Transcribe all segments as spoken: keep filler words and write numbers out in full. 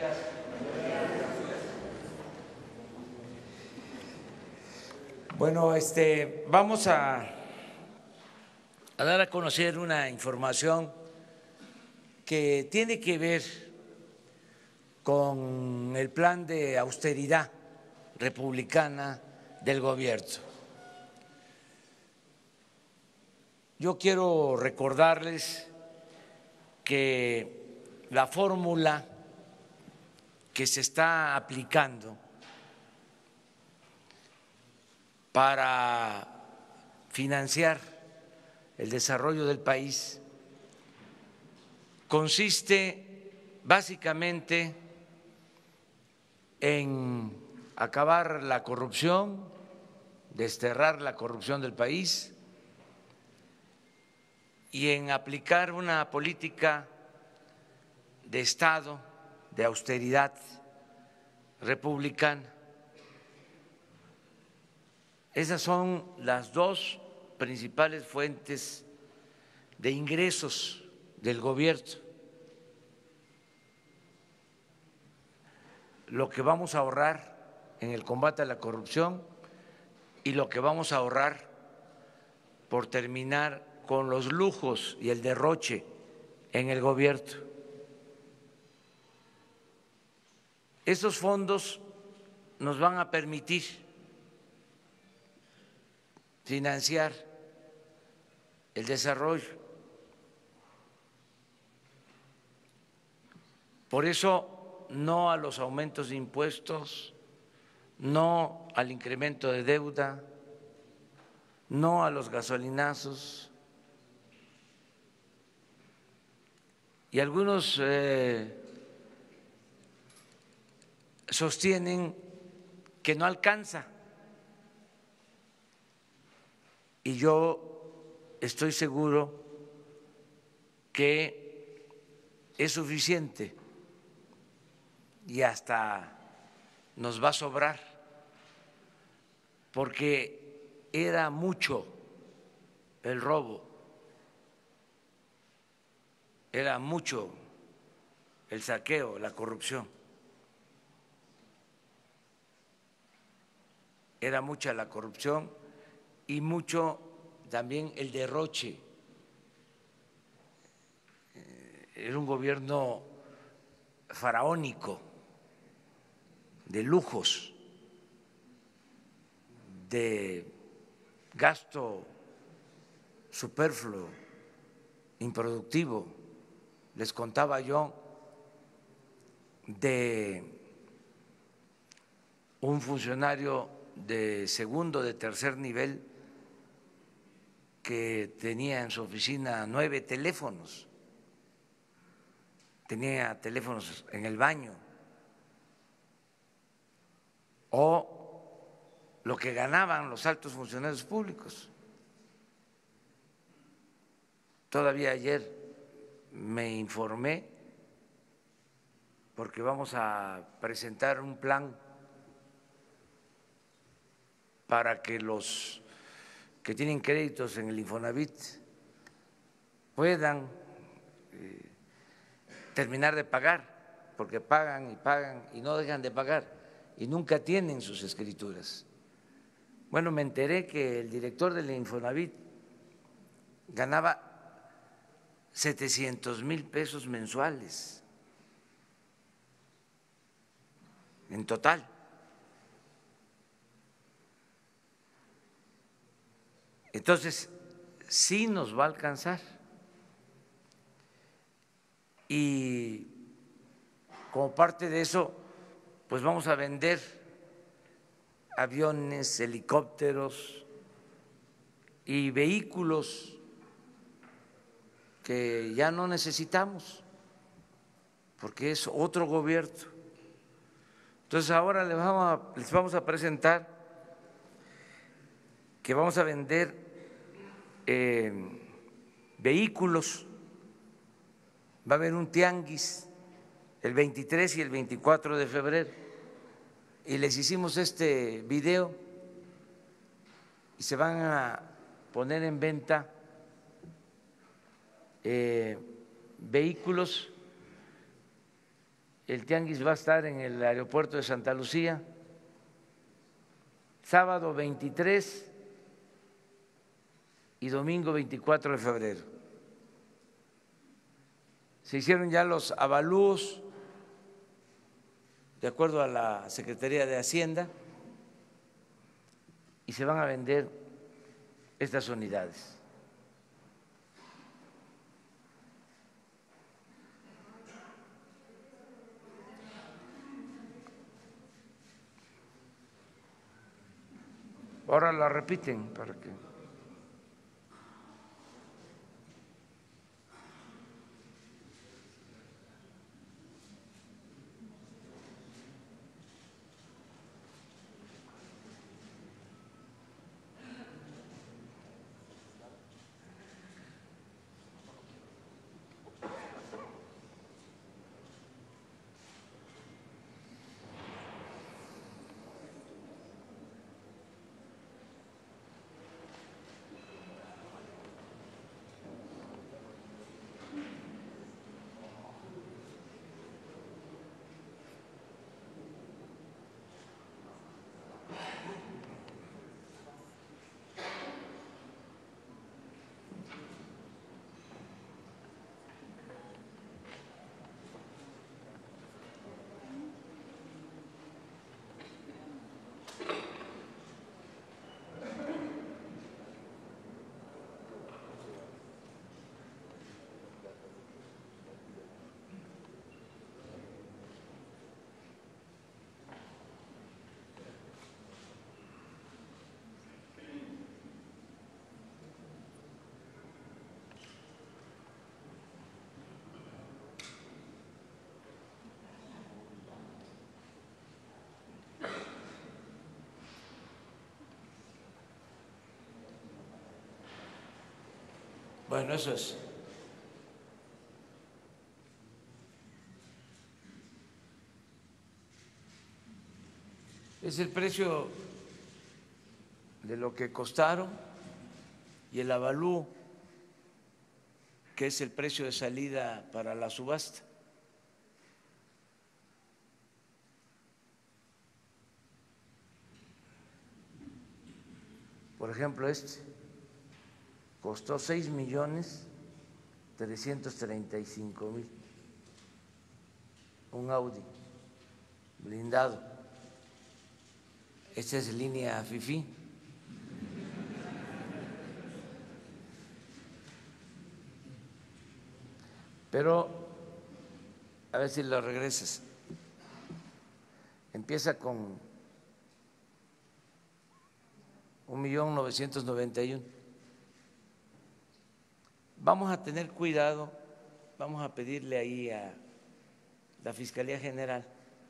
Bueno, este, vamos a, a dar a conocer una información que tiene que ver con el plan de austeridad republicana del gobierno. Yo quiero recordarles que la fórmula que se está aplicando para financiar el desarrollo del país consiste básicamente en acabar la corrupción, desterrar la corrupción del país y en aplicar una política de Estado, de austeridad republicana. Esas son las dos principales fuentes de ingresos del gobierno. Lo que vamos a ahorrar en el combate a la corrupción y lo que vamos a ahorrar por terminar con los lujos y el derroche en el gobierno. Esos fondos nos van a permitir financiar el desarrollo. Por eso, no a los aumentos de impuestos, no al incremento de deuda, no a los gasolinazos. Y algunos eh, sostienen que no alcanza. Y yo estoy seguro que es suficiente y hasta nos va a sobrar, porque era mucho el robo, era mucho el saqueo, la corrupción, era mucha la corrupción y mucho también el derroche. Era un gobierno faraónico, de lujos, de gasto superfluo, improductivo. Les contaba yo de un funcionario de segundo, de tercer nivel, que tenía en su oficina nueve teléfonos, tenía teléfonos en el baño, o lo que ganaban los altos funcionarios públicos. Todavía ayer me informé, porque vamos a presentar un plan para que los que tienen créditos en el Infonavit puedan eh, terminar de pagar, porque pagan y pagan y no dejan de pagar y nunca tienen sus escrituras. Bueno, me enteré que el director del Infonavit ganaba setecientos mil pesos mensuales en total. Entonces, sí nos va a alcanzar. Y como parte de eso, pues vamos a vender aviones, helicópteros y vehículos que ya no necesitamos, porque es otro gobierno. Entonces ahora les vamos a, les vamos a presentar que vamos a vender eh, vehículos. Va a haber un tianguis el veintitrés y el veinticuatro de febrero y les hicimos este video y se van a poner en venta eh, vehículos El tianguis va a estar en el aeropuerto de Santa Lucía, sábado veintitrés y domingo veinticuatro de febrero. Se hicieron ya los avalúos de acuerdo a la Secretaría de Hacienda y se van a vender estas unidades. Ahora la repiten para que… Bueno, eso es. Es el precio de lo que costaron y el avalúo, que es el precio de salida para la subasta. Por ejemplo, este costó seis millones trescientos treinta y cinco mil, un Audi blindado. Esta es línea FIFI. Pero, a ver si lo regresas. Empieza con un millón novecientos noventa y uno. Vamos a tener cuidado, vamos a pedirle ahí a la Fiscalía General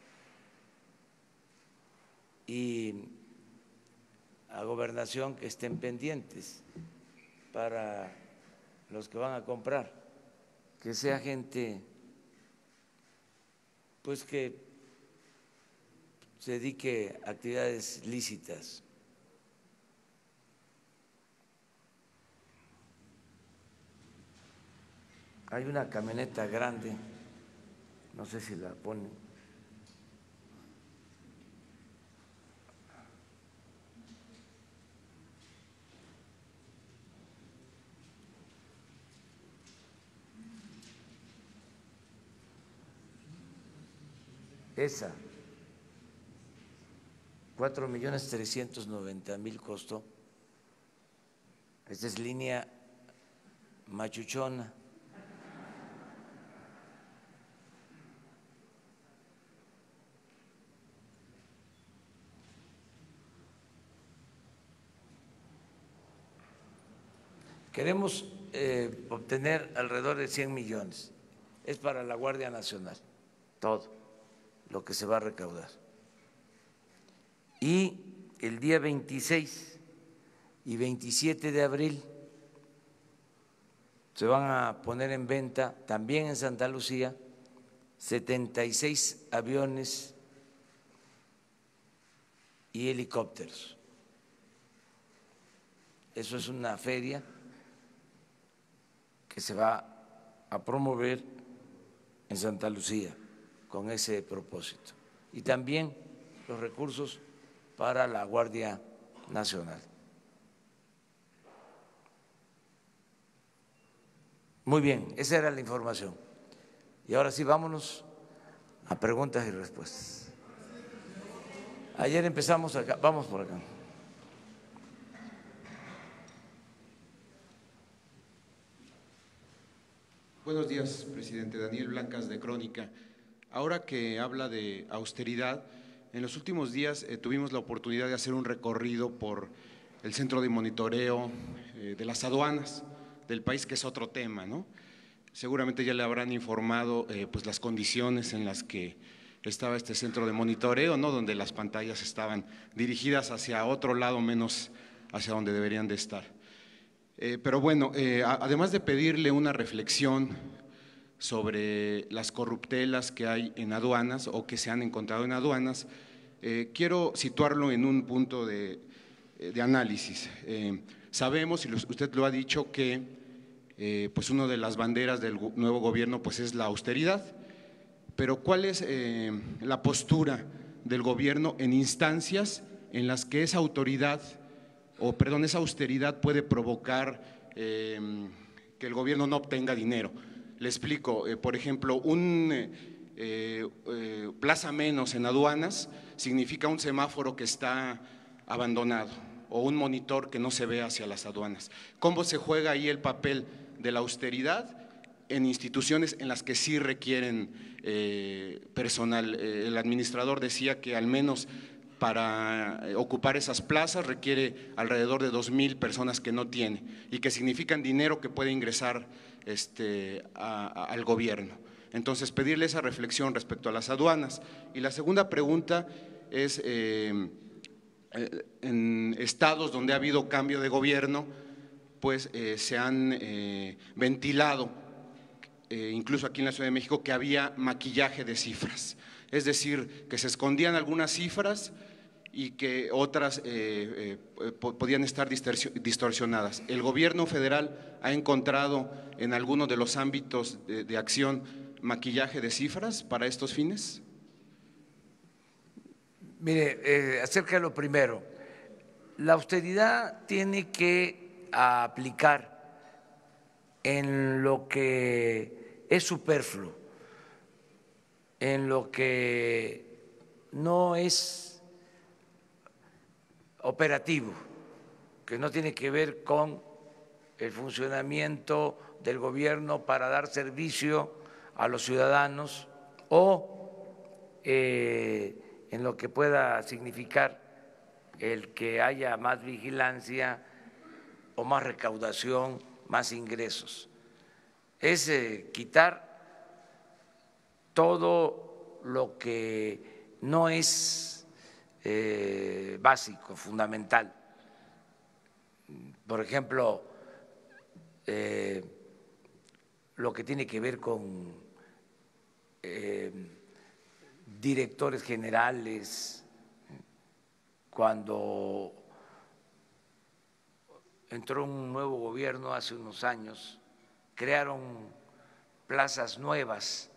y a Gobernación que estén pendientes para los que van a comprar, que sea gente pues que se dedique a actividades lícitas. Hay una camioneta grande, no sé si la ponen. Esa, cuatro millones trescientos noventa mil costó. Esta es línea machuchona. Queremos eh, obtener alrededor de cien millones. Es para la Guardia Nacional, todo lo que se va a recaudar. Y el día veintiséis y veintisiete de abril se van a poner en venta también en Santa Lucía setenta y seis aviones y helicópteros. Eso es una feria que se va a promover en Santa Lucía con ese propósito. Y también los recursos para la Guardia Nacional. Muy bien, esa era la información. Y ahora sí, vámonos a preguntas y respuestas. Ayer empezamos acá, vamos por acá. Buenos días, presidente. Daniel Blancas, de Crónica. Ahora que habla de austeridad, en los últimos días eh, tuvimos la oportunidad de hacer un recorrido por el centro de monitoreo eh, de las aduanas del país, que es otro tema, ¿no? Seguramente ya le habrán informado eh, pues las condiciones en las que estaba este centro de monitoreo, ¿no? Donde las pantallas estaban dirigidas hacia otro lado, menos hacia donde deberían de estar. Eh, pero bueno, eh, además de pedirle una reflexión sobre las corruptelas que hay en aduanas o que se han encontrado en aduanas, eh, quiero situarlo en un punto de, de análisis. Eh, sabemos, y usted lo ha dicho, que eh, pues una de las banderas del nuevo gobierno pues es la austeridad, pero ¿cuál es eh, la postura del gobierno en instancias en las que esa autoridad o perdón, esa austeridad puede provocar eh, que el gobierno no obtenga dinero? Le explico, eh, por ejemplo, un eh, eh, plaza menos en aduanas significa un semáforo que está abandonado o un monitor que no se ve hacia las aduanas. ¿Cómo se juega ahí el papel de la austeridad en instituciones en las que sí requieren eh, personal? Eh, el administrador decía que al menos para ocupar esas plazas requiere alrededor de dos mil personas que no tiene y que significan dinero que puede ingresar este, a, a, al gobierno. Entonces, pedirle esa reflexión respecto a las aduanas. Y la segunda pregunta es, eh, en estados donde ha habido cambio de gobierno, pues eh, se han eh, ventilado, eh, incluso aquí en la Ciudad de México, que había maquillaje de cifras. Es decir, que se escondían algunas cifras y que otras eh, eh, podían estar distorsionadas. ¿El gobierno federal ha encontrado en alguno de los ámbitos de, de acción maquillaje de cifras para estos fines? Mire, eh, acerca de lo primero, la austeridad tiene que aplicar en lo que es superfluo, en lo que no es operativo, que no tiene que ver con el funcionamiento del gobierno para dar servicio a los ciudadanos o eh, en lo que pueda significar el que haya más vigilancia o más recaudación, más ingresos. Es eh, quitar todo lo que no es Eh, básico, fundamental. Por ejemplo, eh, lo que tiene que ver con eh, directores generales, cuando entró un nuevo gobierno hace unos años, crearon plazas nuevas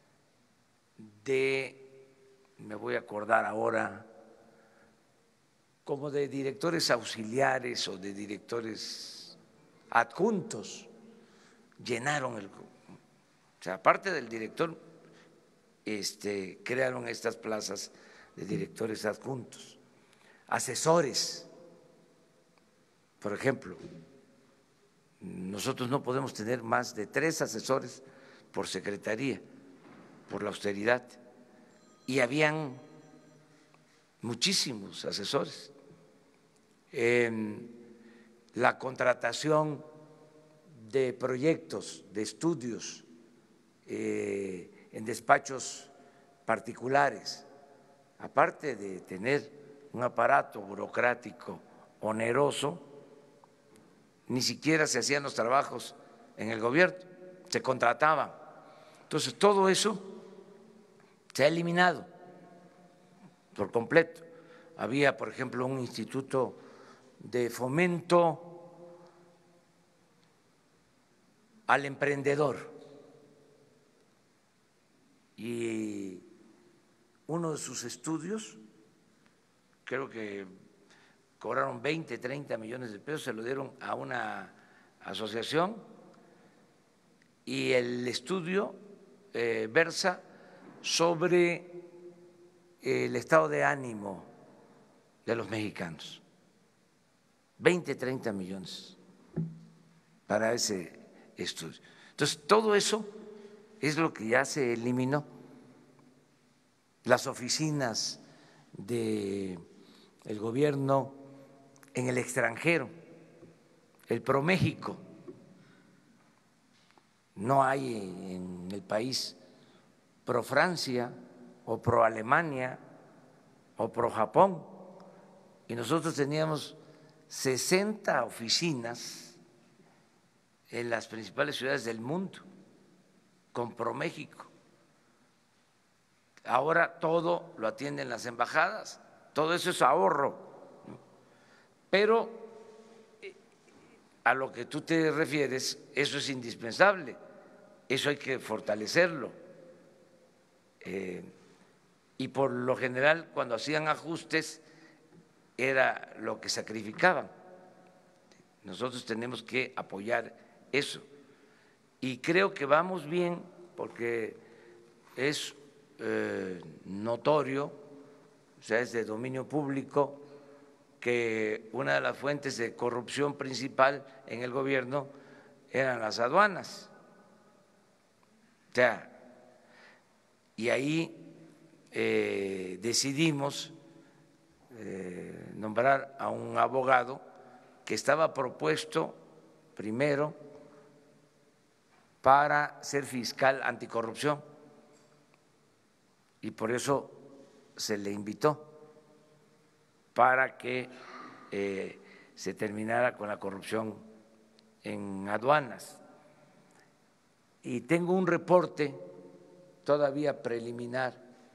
de, me voy a acordar ahora, como de directores auxiliares o de directores adjuntos, llenaron el… O sea, aparte del director, este, crearon estas plazas de directores adjuntos. Asesores, por ejemplo, nosotros no podemos tener más de tres asesores por secretaría, por la austeridad, y habían muchísimos asesores. En la contratación de proyectos, de estudios eh, en despachos particulares, aparte de tener un aparato burocrático oneroso, ni siquiera se hacían los trabajos en el gobierno, se contrataban. Entonces, todo eso se ha eliminado por completo. Había, por ejemplo, un instituto de fomento al emprendedor y uno de sus estudios, creo que cobraron veinte, treinta millones de pesos, se lo dieron a una asociación y el estudio eh, versa sobre el estado de ánimo de los mexicanos. veinte, treinta millones para ese estudio. Entonces, todo eso es lo que ya se eliminó. Las oficinas del gobierno en el extranjero, el ProMéxico, no hay en el país pro Francia o pro Alemania o pro Japón, y nosotros teníamos sesenta oficinas en las principales ciudades del mundo con ProMéxico. Ahora todo lo atienden las embajadas, todo eso es ahorro, pero a lo que tú te refieres, eso es indispensable, eso hay que fortalecerlo. Eh, y por lo general, cuando hacían ajustes, era lo que sacrificaban. Nosotros tenemos que apoyar eso. Y creo que vamos bien porque es eh, notorio, o sea, es de dominio público, que una de las fuentes de corrupción principal en el gobierno eran las aduanas. O sea, y ahí eh, decidimos eh, nombrar a un abogado que estaba propuesto primero para ser fiscal anticorrupción y por eso se le invitó para que eh, se terminara con la corrupción en aduanas. Y tengo un reporte todavía preliminar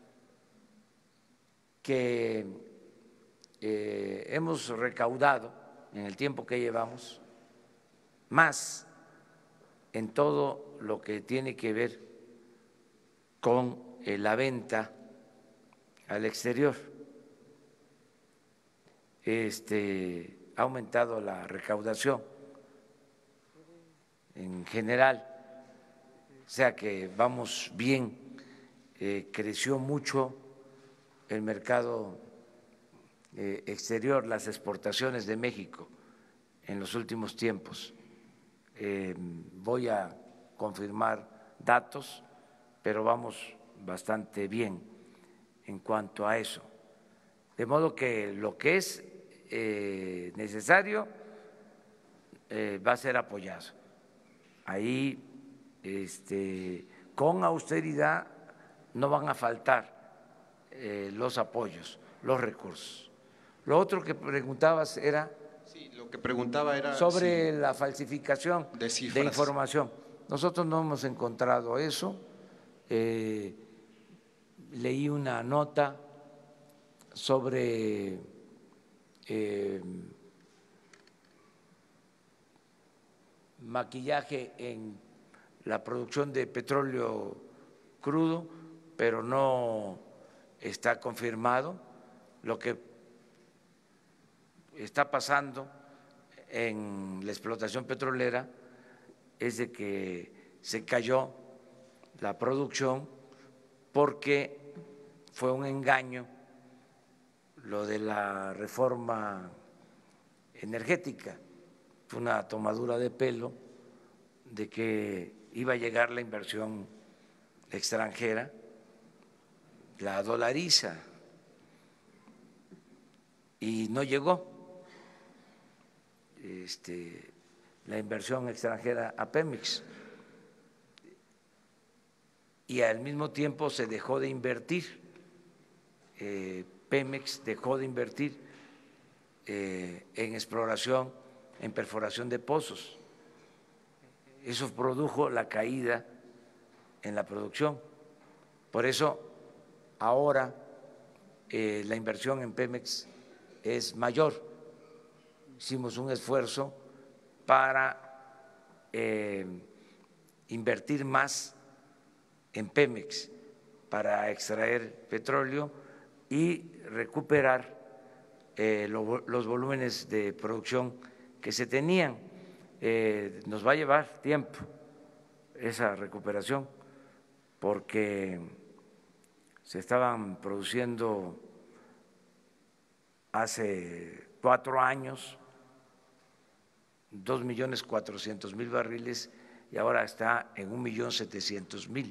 que eh, hemos recaudado en el tiempo que llevamos más en todo lo que tiene que ver con eh, la venta al exterior. Este, ha aumentado la recaudación en general, o sea que vamos bien, eh, creció mucho el mercado eh, exterior, las exportaciones de México en los últimos tiempos. Eh, voy a confirmar datos, pero vamos bastante bien en cuanto a eso. De modo que lo que es eh, necesario eh, va a ser apoyado. Ahí, este, con austeridad, no van a faltar eh, los apoyos, los recursos. Lo otro que preguntabas era… Sí, lo que preguntaba era sobre si la falsificación de, de información. Nosotros no hemos encontrado eso. Eh, leí una nota sobre eh, maquillaje en la producción de petróleo crudo, pero no está confirmado. Lo que está pasando en la explotación petrolera es de que se cayó la producción porque fue un engaño lo de la reforma energética, fue una tomadura de pelo de que iba a llegar la inversión extranjera, la dolariza, y no llegó este, la inversión extranjera a Pemex, y al mismo tiempo se dejó de invertir, eh, Pemex dejó de invertir eh, en exploración, en perforación de pozos. Eso produjo la caída en la producción. Por eso ahora eh, la inversión en Pemex es mayor. Hicimos un esfuerzo para eh, invertir más en Pemex para extraer petróleo y recuperar eh, lo, los volúmenes de producción que se tenían. Eh, nos va a llevar tiempo esa recuperación porque se estaban produciendo hace cuatro años dos millones cuatrocientos mil barriles y ahora está en un millón setecientos mil.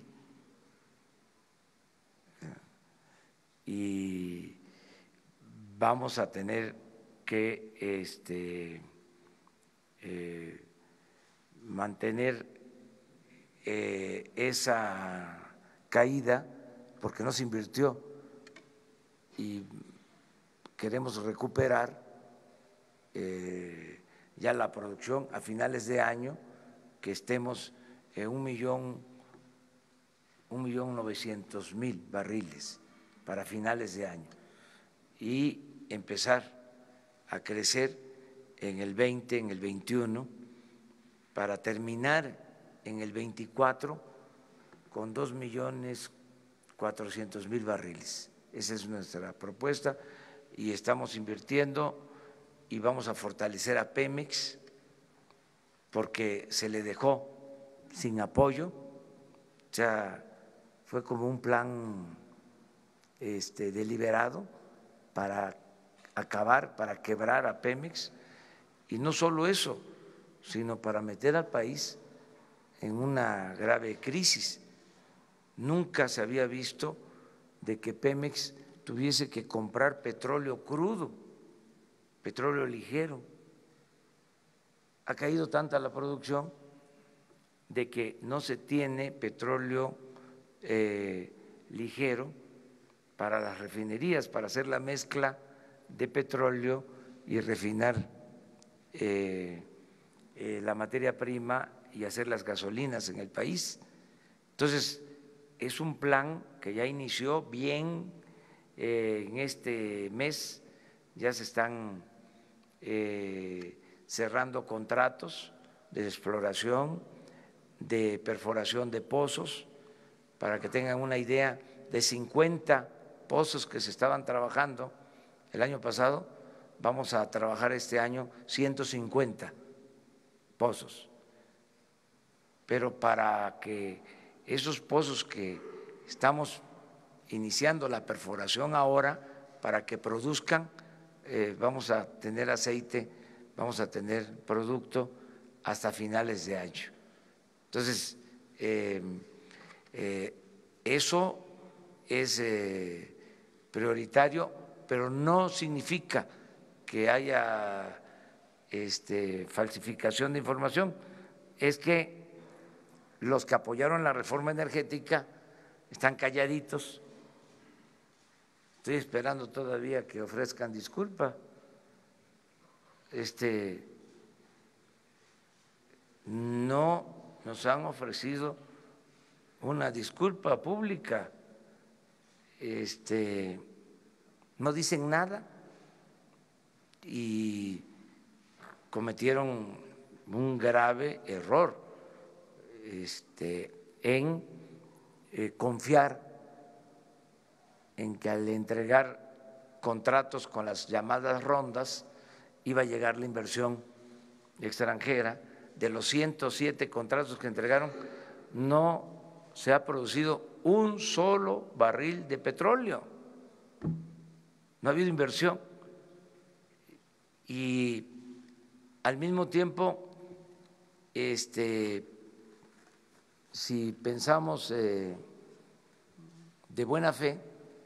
Y vamos a tener que este, eh, mantener eh, esa caída porque no se invirtió y queremos recuperar eh, ya la producción a finales de año, que estemos en un millón, un millón novecientos mil barriles para finales de año y empezar a crecer en el veinte, en el veintiuno, para terminar en el veinticuatro con dos millones cuatrocientos mil barriles. Esa es nuestra propuesta y estamos invirtiendo y vamos a fortalecer a Pemex porque se le dejó sin apoyo, o sea, fue como un plan este, deliberado para acabar, para quebrar a Pemex y no solo eso, sino para meter al país en una grave crisis. Nunca se había visto de que Pemex tuviese que comprar petróleo crudo, petróleo ligero. Ha caído tanta la producción de que no se tiene petróleo eh, ligero para las refinerías, para hacer la mezcla de petróleo y refinar eh, eh, la materia prima y hacer las gasolinas en el país. Entonces, es un plan que ya inició bien eh, en este mes, ya se están eh, cerrando contratos de exploración, de perforación de pozos, para que tengan una idea, de cincuenta pozos que se estaban trabajando el año pasado, vamos a trabajar este año ciento cincuenta pozos. Pero para que esos pozos que estamos iniciando la perforación ahora, para que produzcan, eh, vamos a tener aceite, vamos a tener producto hasta finales de año. Entonces, eh, eh, eso es eh, prioritario, pero no significa que haya este, falsificación de información, es que los que apoyaron la reforma energética están calladitos. Estoy esperando todavía que ofrezcan disculpa. Este, no nos han ofrecido una disculpa pública. Este, no dicen nada y cometieron un grave error este, en eh, confiar en que al entregar contratos con las llamadas rondas iba a llegar la inversión extranjera. De los ciento siete contratos que entregaron, no se ha producido un solo barril de petróleo, no ha habido inversión. Y al mismo tiempo, este, si pensamos eh, de buena fe,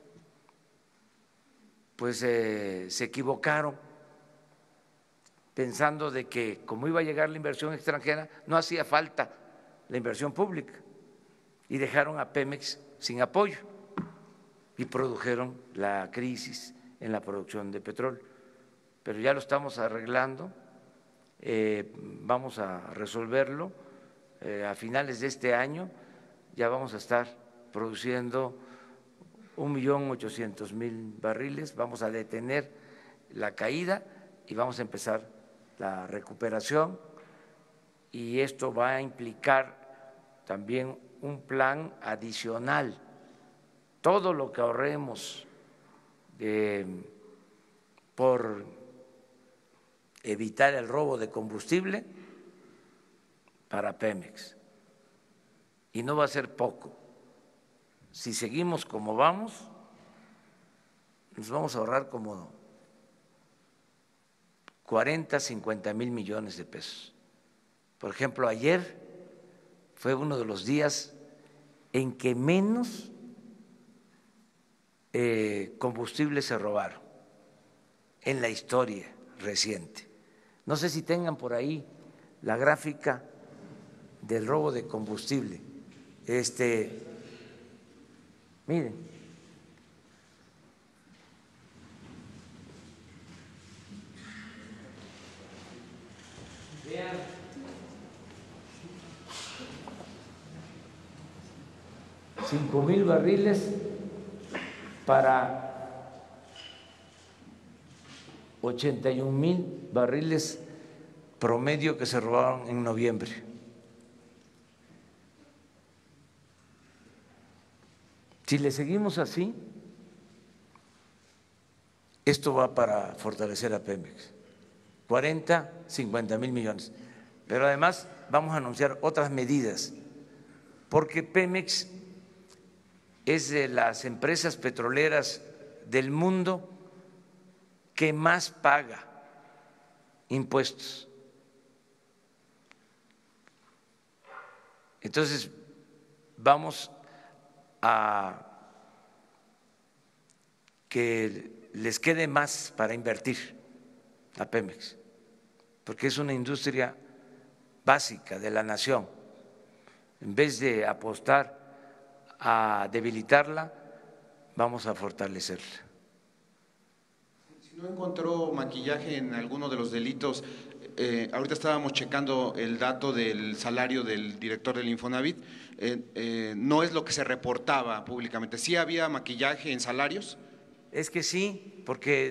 pues eh, se equivocaron pensando de que como iba a llegar la inversión extranjera, no hacía falta la inversión pública y dejaron a Pemex sin apoyo y produjeron la crisis en la producción de petróleo. Pero ya lo estamos arreglando, eh, vamos a resolverlo eh, a finales de este año, ya vamos a estar produciendo un millón ochocientos mil barriles, vamos a detener la caída y vamos a empezar la recuperación y esto va a implicar también un plan adicional. Todo lo que ahorremos eh, por evitar el robo de combustible para Pemex. Y no va a ser poco. Si seguimos como vamos, nos vamos a ahorrar como cuarenta, cincuenta mil millones de pesos. Por ejemplo, ayer fue uno de los días en que menos eh, combustible se robaron en la historia reciente. No sé si tengan por ahí la gráfica del robo de combustible. Este, miren, vean, cinco mil barriles para ochenta y un mil barriles promedio que se robaron en noviembre. Si le seguimos así, esto va para fortalecer a Pemex, cuarenta, cincuenta mil millones. Pero además vamos a anunciar otras medidas, porque Pemex es de las empresas petroleras del mundo que más paga impuestos. Entonces, vamos a que les quede más para invertir a Pemex, porque es una industria básica de la nación. En vez de apostar a debilitarla, vamos a fortalecerla. Si no encontró maquillaje en alguno de los delitos, eh, ahorita estábamos checando el dato del salario del director del Infonavit, eh, eh, no es lo que se reportaba públicamente. ¿Sí había maquillaje en salarios? Es que sí, porque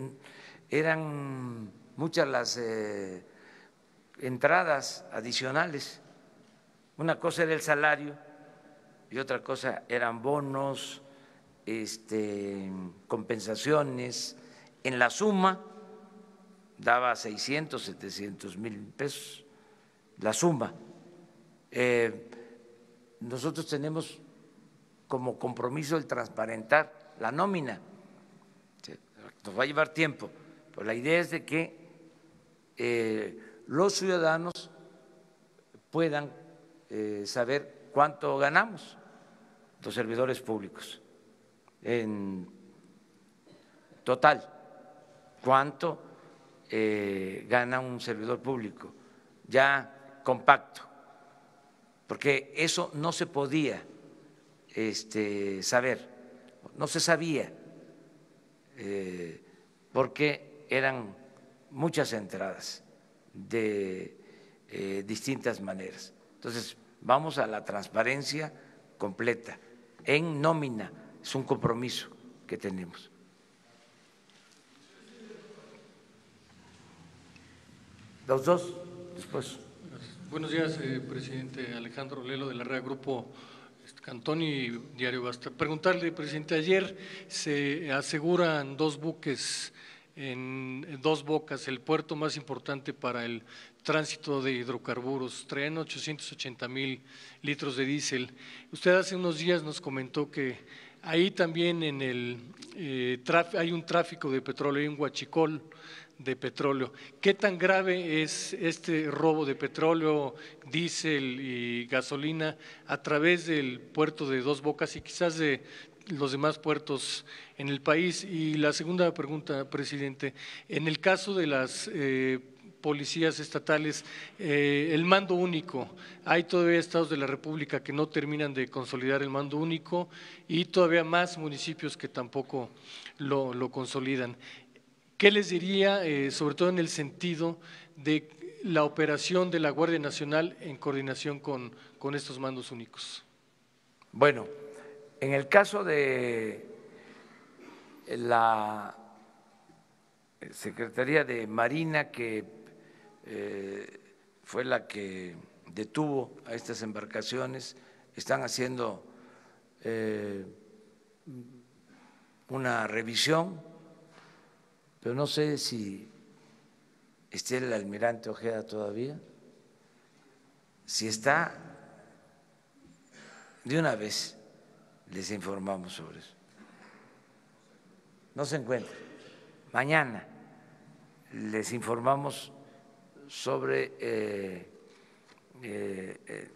eran muchas las eh, entradas adicionales. Una cosa era el salario y otra cosa eran bonos, este, compensaciones. En la suma daba seiscientos, setecientos mil pesos, la suma. Eh, nosotros tenemos como compromiso el transparentar la nómina. Nos va a llevar tiempo, pero la idea es de que eh, los ciudadanos puedan eh, saber cuánto ganamos los servidores públicos en total, cuánto eh, gana un servidor público ya compacto, porque eso no se podía este, saber, no se sabía, eh, porque eran muchas entradas de eh, distintas maneras. Entonces, vamos a la transparencia completa, en nómina, es un compromiso que tenemos. Los dos, después. Gracias. Buenos días, eh, presidente. Alejandro Lelo, de la red Grupo Cantón y Diario Basta. Preguntarle, presidente, ayer se aseguran dos buques en dos bocas, el puerto más importante para el tránsito de hidrocarburos, traen ochocientos ochenta mil litros de diésel. Usted hace unos días nos comentó que ahí también en el eh, hay un tráfico de petróleo, hay un huachicol de petróleo. ¿Qué tan grave es este robo de petróleo, diésel y gasolina a través del puerto de Dos Bocas y quizás de los demás puertos en el país? Y la segunda pregunta, presidente, en el caso de las eh, policías estatales, eh, el mando único, hay todavía estados de la República que no terminan de consolidar el mando único y todavía más municipios que tampoco lo, lo consolidan. ¿Qué les diría, eh, sobre todo en el sentido de la operación de la Guardia Nacional en coordinación con, con estos mandos únicos? Bueno, en el caso de la Secretaría de Marina, que eh, fue la que detuvo a estas embarcaciones, están haciendo eh, una revisión, pero no sé si esté el almirante Ojeda todavía. Si está, de una vez les informamos sobre eso. No se encuentra. Mañana les informamos sobre eh, eh, eh,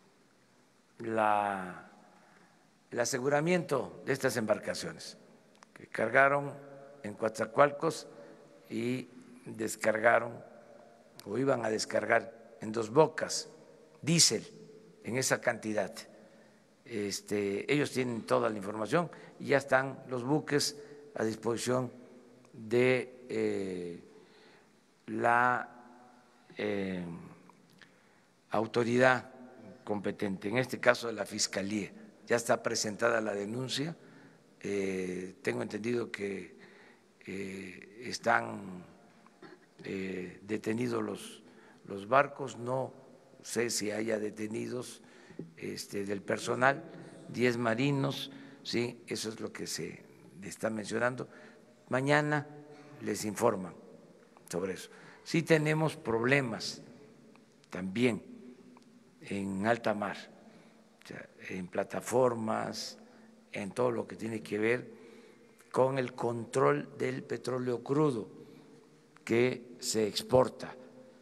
la, el aseguramiento de estas embarcaciones que cargaron en Coatzacoalcos y descargaron o iban a descargar en Dos Bocas diésel en esa cantidad. Este, ellos tienen toda la información y ya están los buques a disposición de eh, la eh, autoridad competente, en este caso de la Fiscalía. Ya está presentada la denuncia, eh, tengo entendido que eh, están eh, detenidos los, los barcos, no sé si haya detenidos este, del personal, diez marinos, sí, eso es lo que se está mencionando. Mañana les informan sobre eso. Sí tenemos problemas también en alta mar, o sea, en plataformas, en todo lo que tiene que ver con el control del petróleo crudo que se exporta.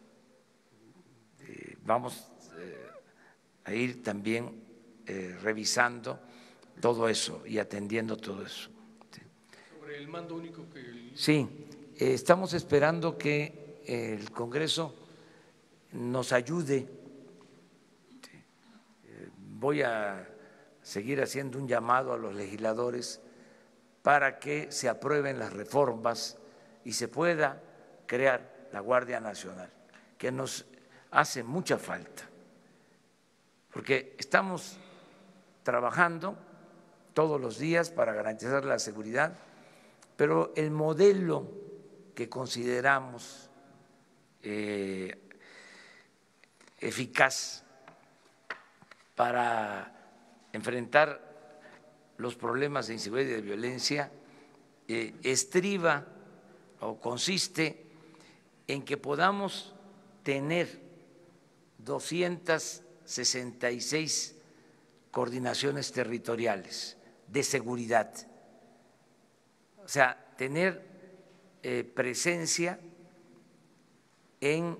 Eh, vamos eh, a ir también eh, revisando todo eso y atendiendo todo eso. Sí. Sobre el mando único que… El... Sí, eh, estamos esperando que el Congreso nos ayude. Sí. Eh, voy a seguir haciendo un llamado a los legisladores para que se aprueben las reformas y se pueda crear la Guardia Nacional, que nos hace mucha falta, porque estamos trabajando todos los días para garantizar la seguridad, pero el modelo que consideramos eh, eficaz para enfrentar los problemas de inseguridad y de violencia eh, estriba o consiste en que podamos tener doscientas sesenta y seis coordinaciones territoriales de seguridad, o sea, tener eh, presencia en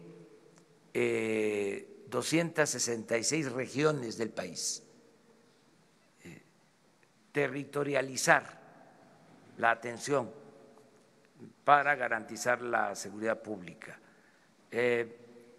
eh, doscientas sesenta y seis regiones del país, eh, territorializar la atención para garantizar la seguridad pública, eh,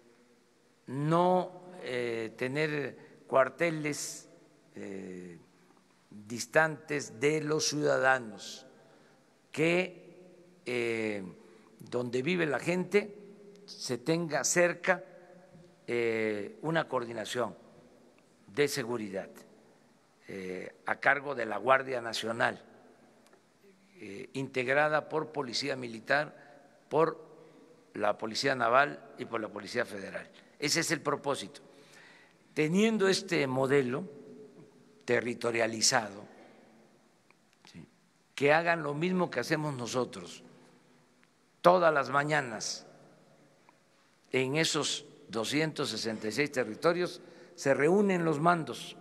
no eh, tener cuarteles eh, distantes de los ciudadanos, que eh, donde vive la gente se tenga cerca eh, una coordinación de seguridad eh, a cargo de la Guardia Nacional, eh, integrada por Policía Militar, por la Policía Naval y por la Policía Federal. Ese es el propósito. Teniendo este modelo territorializado, ¿sí?, que hagan lo mismo que hacemos nosotros todas las mañanas en esos doscientos sesenta y seis territorios, se reúnen los mandos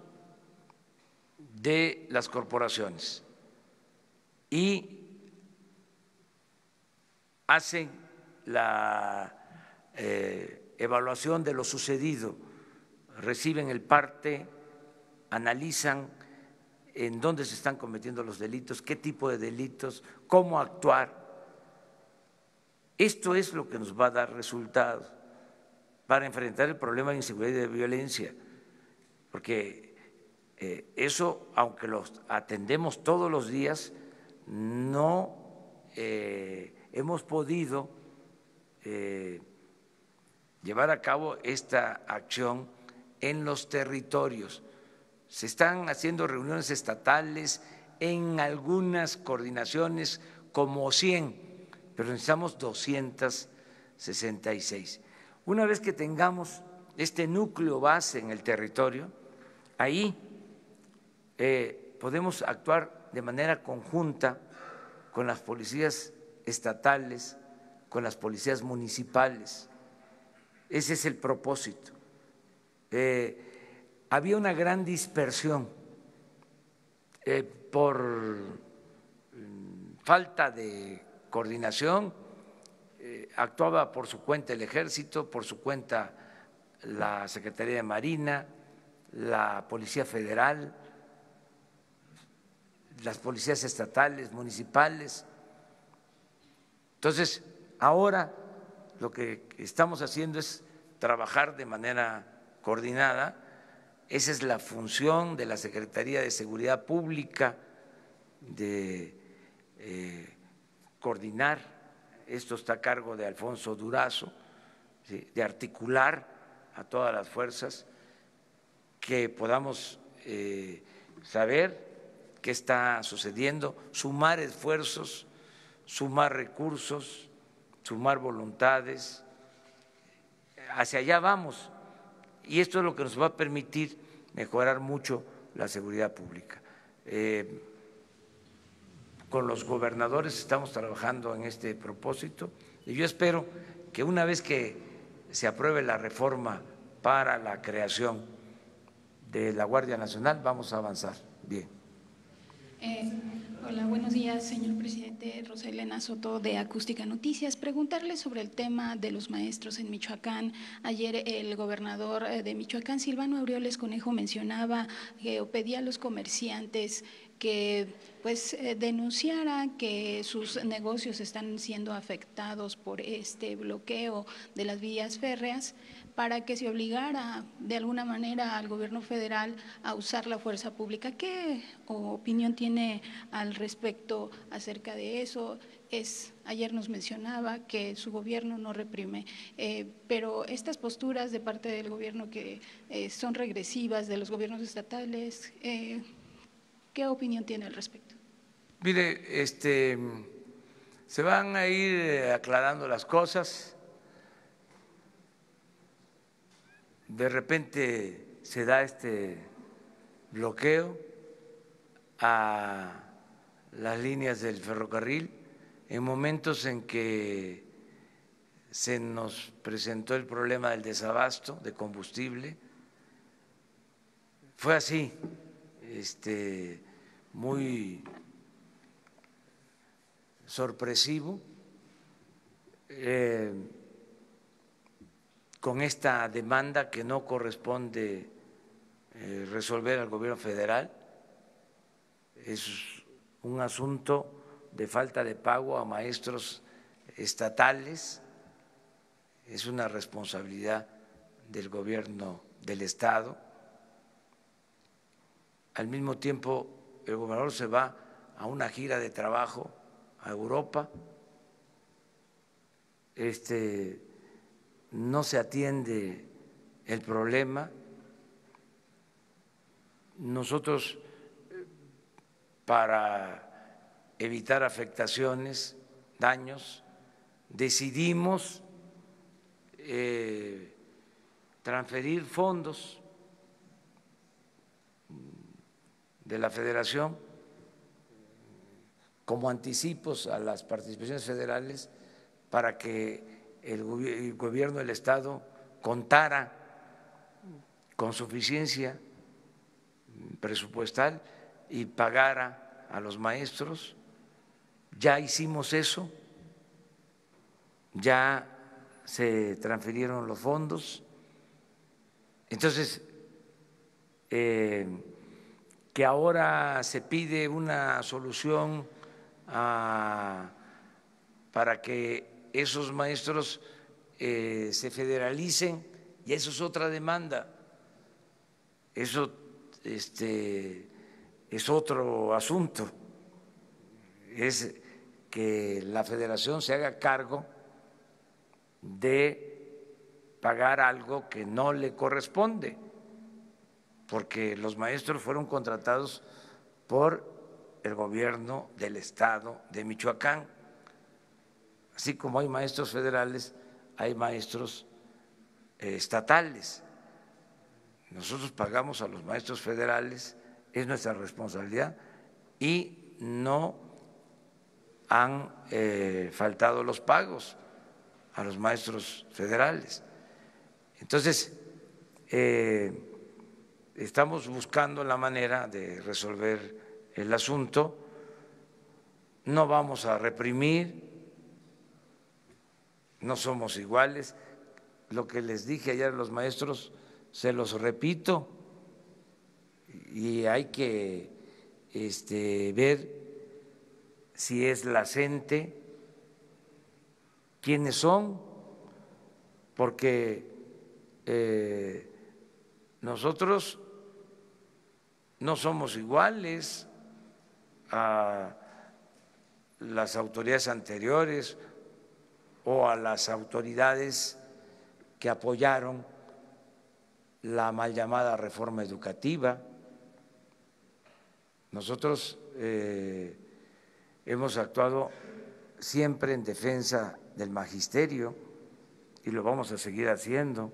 de las corporaciones y hacen la eh, evaluación de lo sucedido, reciben el parte, analizan en dónde se están cometiendo los delitos, qué tipo de delitos, cómo actuar. Esto es lo que nos va a dar resultados para enfrentar el problema de inseguridad y de violencia, porque eh, eso, aunque los atendemos todos los días, no eh, hemos podido eh, llevar a cabo esta acción en los territorios. Se están haciendo reuniones estatales en algunas coordinaciones como cien, pero necesitamos doscientas sesenta y seis. Una vez que tengamos este núcleo base en el territorio, ahí eh, podemos actuar de manera conjunta con las policías estatales, con las policías municipales. Ese es el propósito. Eh, había una gran dispersión eh, por falta de coordinación, eh, actuaba por su cuenta el Ejército, por su cuenta la Secretaría de Marina, la Policía Federal, las policías estatales, municipales. Entonces, ahora lo que estamos haciendo es trabajar de manera coordinada. Esa es la función de la Secretaría de Seguridad Pública, de eh, coordinar. Esto está a cargo de Alfonso Durazo, ¿sí?, de articular a todas las fuerzas, que podamos eh, saber qué está sucediendo, sumar esfuerzos, sumar recursos, sumar voluntades. Hacia allá vamos, y esto es lo que nos va a permitir mejorar mucho la seguridad pública. Eh, con los gobernadores estamos trabajando en este propósito, y yo espero que una vez que se apruebe la reforma para la creación de la Guardia Nacional, vamos a avanzar bien. Eh, hola, buenos días, señor presidente. Rosa Elena Soto, de Acústica Noticias. Preguntarle sobre el tema de los maestros en Michoacán. Ayer el gobernador de Michoacán, Silvano Aureoles Conejo, mencionaba que o pedía a los comerciantes que pues eh, denunciaran que sus negocios están siendo afectados por este bloqueo de las vías férreas, para que se obligara de alguna manera al gobierno federal a usar la fuerza pública. ¿Qué opinión tiene al respecto acerca de eso? Es, ayer nos mencionaba que su gobierno no reprime, eh, pero estas posturas de parte del gobierno que eh, son regresivas de los gobiernos estatales, eh, ¿qué opinión tiene al respecto? Mire, este, se van a ir aclarando las cosas. De repente se da este bloqueo a las líneas del ferrocarril en momentos en que se nos presentó el problema del desabasto de combustible. Fue así, este, muy sorpresivo, eh, con esta demanda que no corresponde eh, resolver al gobierno federal. Es un asunto de falta de pago a maestros estatales, es una responsabilidad del gobierno del Estado. Al mismo tiempo, el gobernador se va a una gira de trabajo a Europa, este, no se atiende el problema. Nosotros, para evitar afectaciones, daños, decidimos eh, transferir fondos de la Federación como anticipos a las participaciones federales para que el gobierno del Estado contara con suficiencia presupuestal y pagara a los maestros. Ya hicimos eso, ya se transfirieron los fondos. Entonces, eh, que ahora se pide una solución a, para que esos maestros eh, se federalicen, y eso es otra demanda, eso este, es otro asunto, es que la federación se haga cargo de pagar algo que no le corresponde, porque los maestros fueron contratados por el gobierno del Estado de Michoacán. Así como hay maestros federales, hay maestros estatales. Nosotros pagamos a los maestros federales, es nuestra responsabilidad, y no han eh, faltado los pagos a los maestros federales. Entonces, eh, estamos buscando la manera de resolver el asunto. No vamos a reprimir, no somos iguales. Lo que les dije ayer a los maestros, se los repito, y hay que este, ver si es la CENTE, quiénes son, porque eh, nosotros no somos iguales a las autoridades anteriores o a las autoridades que apoyaron la mal llamada reforma educativa. Nosotros eh, hemos actuado siempre en defensa del magisterio y lo vamos a seguir haciendo.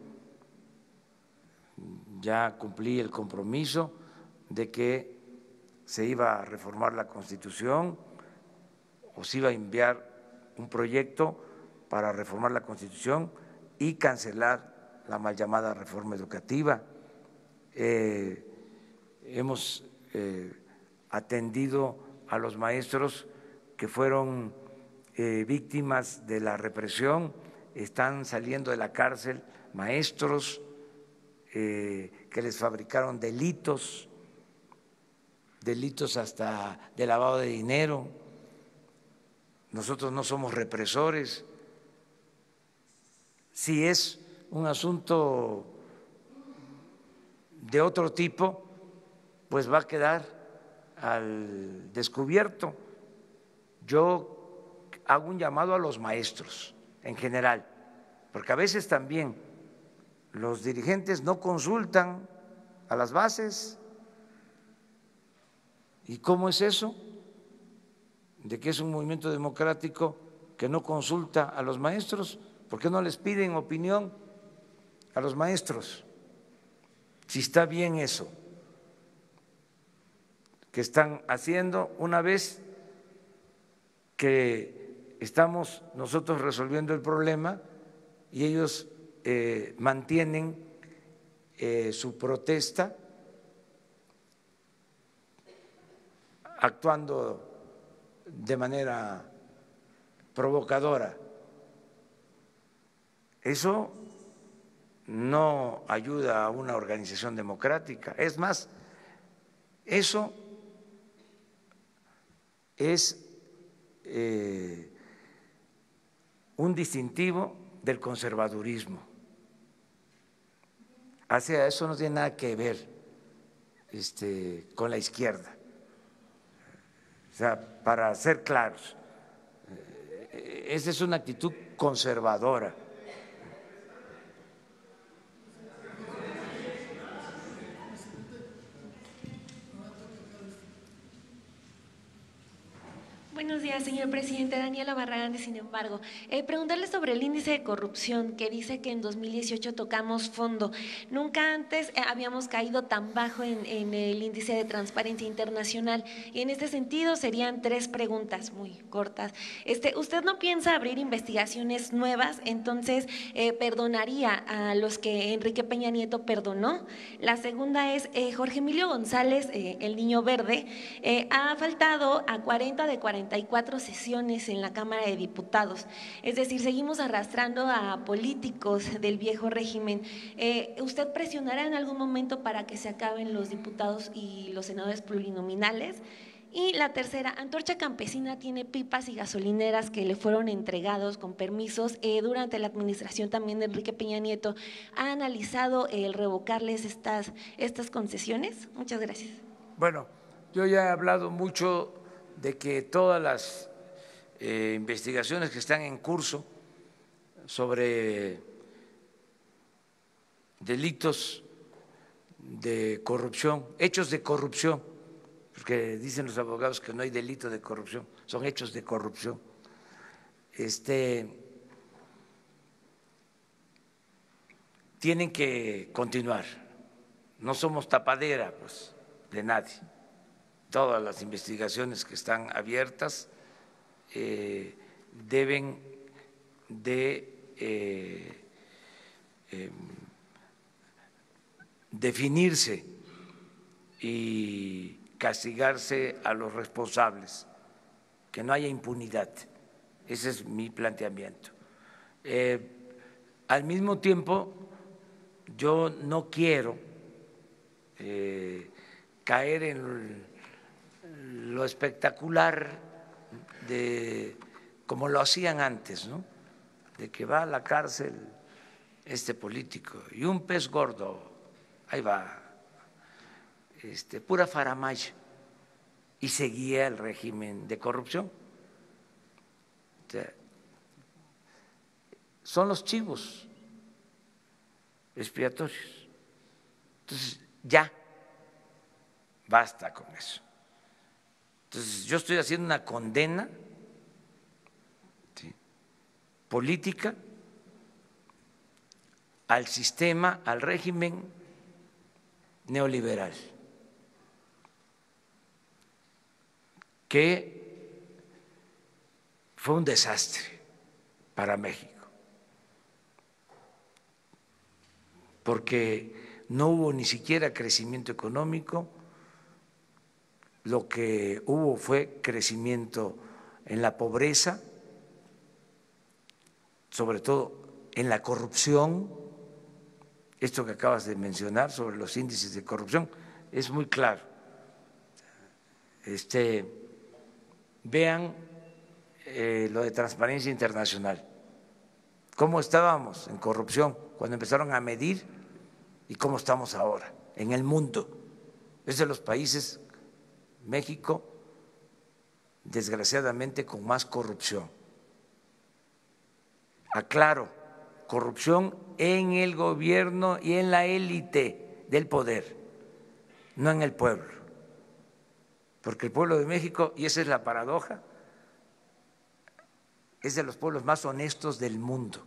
Ya cumplí el compromiso de que se iba a reformar la Constitución o se iba a enviar un proyecto para reformar la Constitución y cancelar la mal llamada reforma educativa. Eh, hemos eh, atendido a los maestros que fueron eh, víctimas de la represión, están saliendo de la cárcel maestros eh, que les fabricaron delitos, delitos hasta de lavado de dinero. Nosotros no somos represores. Si es un asunto de otro tipo, pues va a quedar al descubierto. Yo hago un llamado a los maestros en general, porque a veces también los dirigentes no consultan a las bases. ¿Y cómo es eso? De que es un movimiento democrático que no consulta a los maestros. ¿Por qué no les piden opinión a los maestros? Si está bien eso que están haciendo, una vez que estamos nosotros resolviendo el problema y ellos eh, mantienen eh, su protesta, actuando de manera provocadora. Eso no ayuda a una organización democrática. Es más, eso es eh, un distintivo del conservadurismo. Hacia eso no tiene nada que ver este, con la izquierda. O sea, para ser claros, esa es una actitud conservadora. Buenos días, señor presidente. Daniela Barragán, de Sin embargo. Eh, preguntarle sobre el índice de corrupción, que dice que en dos mil dieciocho tocamos fondo. Nunca antes eh, habíamos caído tan bajo en, en el índice de transparencia internacional. Y en este sentido serían tres preguntas muy cortas. Este, ¿Usted no piensa abrir investigaciones nuevas? Entonces, eh, ¿perdonaría a los que Enrique Peña Nieto perdonó? La segunda es, eh, Jorge Emilio González, eh, el Niño Verde, eh, ha faltado a cuarenta de cuarenta y cuatro sesiones en la Cámara de Diputados. Es decir, seguimos arrastrando a políticos del viejo régimen. Eh, ¿Usted presionará en algún momento para que se acaben los diputados y los senadores plurinominales? Y la tercera, Antorcha Campesina tiene pipas y gasolineras que le fueron entregados con permisos eh, durante la administración también de Enrique Peña Nieto. ¿Ha analizado el revocarles estas, estas concesiones? Muchas gracias. Bueno, yo ya he hablado mucho de que todas las eh, investigaciones que están en curso sobre delitos de corrupción, hechos de corrupción, porque dicen los abogados que no hay delito de corrupción, son hechos de corrupción. Este, tienen que continuar, no somos tapadera pues, de nadie. Todas las investigaciones que están abiertas eh, deben de eh, eh, definirse y castigarse a los responsables, que no haya impunidad. Ese es mi planteamiento. Eh, al mismo tiempo, yo no quiero eh, caer en lo espectacular de como lo hacían antes, ¿no? De que va a la cárcel este político y un pez gordo, ahí va, este, pura faramaya, y seguía el régimen de corrupción. O sea, son los chivos expiatorios. Entonces, ya, basta con eso. Entonces, yo estoy haciendo una condena, ¿sí?, política al sistema, al régimen neoliberal, que fue un desastre para México, porque no hubo ni siquiera crecimiento económico, lo que hubo fue crecimiento en la pobreza, sobre todo en la corrupción. Esto que acabas de mencionar sobre los índices de corrupción es muy claro. Este, vean eh, lo de Transparencia Internacional, cómo estábamos en corrupción cuando empezaron a medir y cómo estamos ahora en el mundo. Es de los países, México, desgraciadamente, con más corrupción. Aclaro, corrupción en el gobierno y en la élite del poder, no en el pueblo. Porque el pueblo de México, y esa es la paradoja, es de los pueblos más honestos del mundo.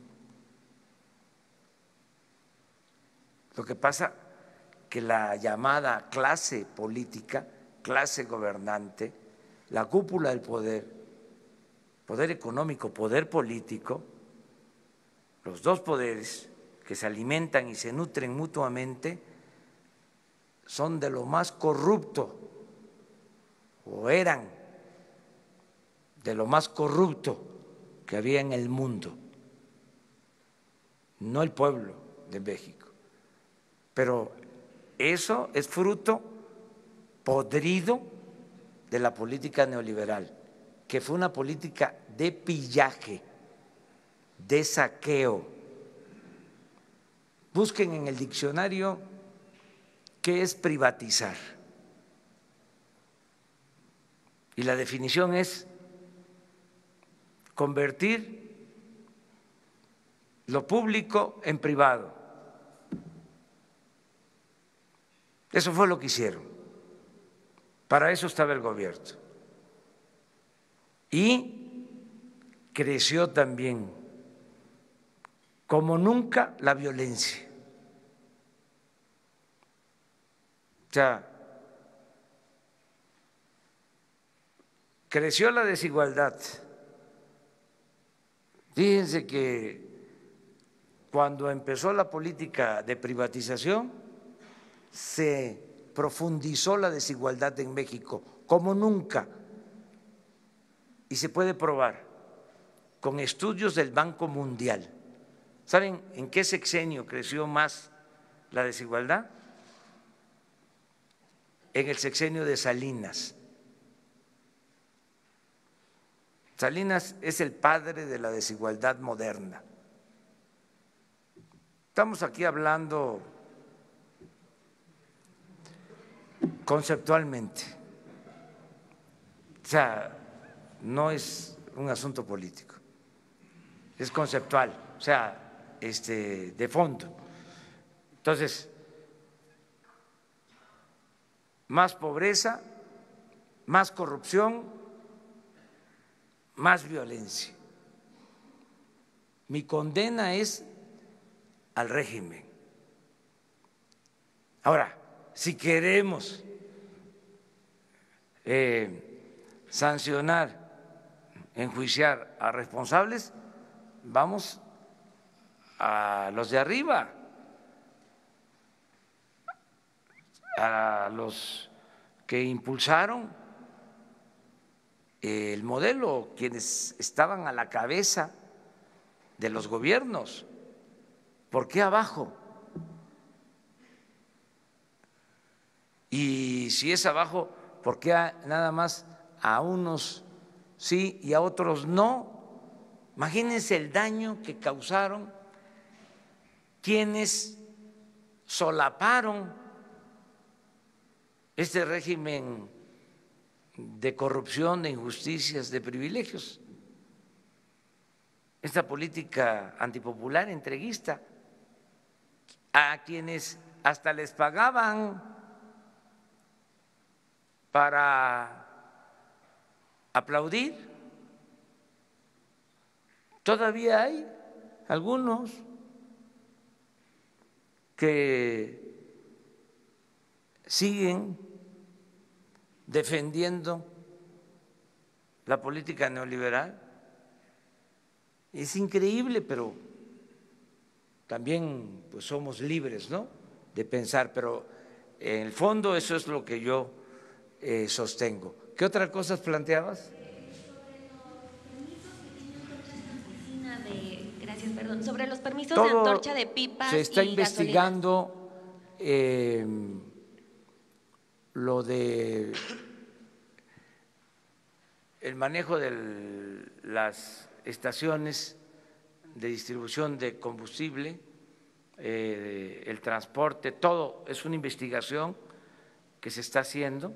Lo que pasa que la llamada clase política, clase gobernante, la cúpula del poder, poder económico, poder político, los dos poderes que se alimentan y se nutren mutuamente, son de lo más corrupto, o eran de lo más corrupto que había en el mundo, no el pueblo de México. Pero eso es fruto podrido de la política neoliberal, que fue una política de pillaje, de saqueo. Busquen en el diccionario qué es privatizar. Y la definición es convertir lo público en privado. Eso fue lo que hicieron. Para eso estaba el gobierno. Y creció también como nunca la violencia. O sea, creció la desigualdad. Fíjense que cuando empezó la política de privatización, se profundizó la desigualdad en México como nunca, y se puede probar con estudios del Banco Mundial. ¿Saben en qué sexenio creció más la desigualdad? En el sexenio de Salinas. Salinas es el padre de la desigualdad moderna. Estamos aquí hablando conceptualmente, o sea, no es un asunto político, es conceptual, o sea, este, de fondo. Entonces, más pobreza, más corrupción, más violencia. Mi condena es al régimen. Ahora, si queremos eh, sancionar enjuiciar a responsables, vamos a los de arriba, a los que impulsaron el modelo, quienes estaban a la cabeza de los gobiernos. ¿Por qué abajo? Y si es abajo, ¿por qué nada más a unos sí y a otros no? Imagínense el daño que causaron quienes solaparon este régimen de corrupción, de injusticias, de privilegios, esta política antipopular, entreguista, a quienes hasta les pagaban para aplaudir. Todavía hay algunos que siguen defendiendo la política neoliberal. Es increíble, pero también pues somos libres, ¿no?, de pensar, pero en el fondo eso es lo que yo eh, sostengo. ¿Qué otras cosas planteabas? Gracias, perdón. Sobre los permisos Todo de antorcha de pipas se está y investigando eh, lo de el manejo de las estaciones de distribución de combustible, eh, el transporte, todo es una investigación que se está haciendo.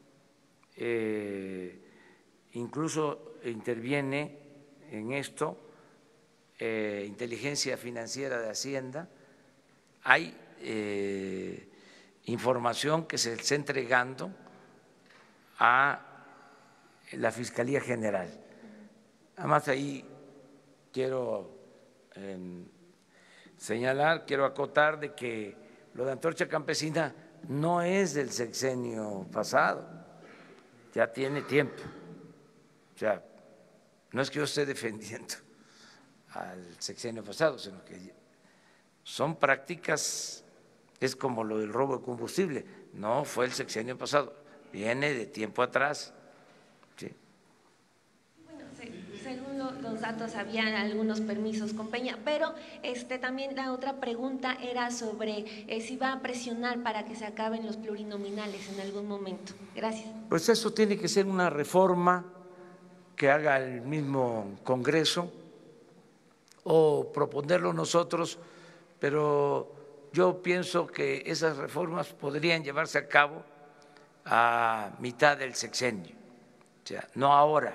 Eh, incluso interviene en esto eh, inteligencia financiera de Hacienda. Hay eh, información que se está entregando a la Fiscalía General. Además, ahí quiero eh, señalar, quiero acotar de que lo de Antorcha Campesina no es del sexenio pasado, ya tiene tiempo. O sea, no es que yo esté defendiendo al sexenio pasado, sino que son prácticas, es como lo del robo de combustible, no fue el sexenio pasado, viene de tiempo atrás. Sí. Bueno, según lo, los datos habían algunos permisos con Peña, pero este también la otra pregunta era sobre eh, si va a presionar para que se acaben los plurinominales en algún momento. Gracias. Pues eso tiene que ser una reforma que haga el mismo Congreso o proponerlo nosotros, pero yo pienso que esas reformas podrían llevarse a cabo a mitad del sexenio, o sea, no ahora.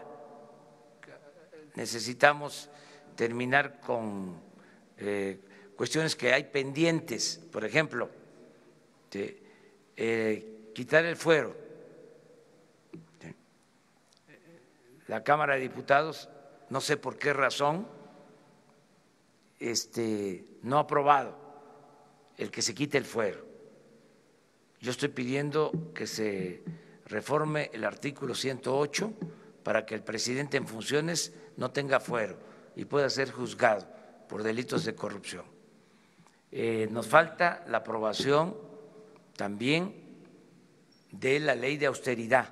Necesitamos terminar con eh, cuestiones que hay pendientes, por ejemplo, de, eh, quitar el fuero. La Cámara de Diputados, no sé por qué razón, este, no ha aprobado el que se quite el fuero. Yo estoy pidiendo que se reforme el artículo ciento ocho para que el presidente en funciones no tenga fuero y pueda ser juzgado por delitos de corrupción. Eh, nos falta la aprobación también de la ley de austeridad.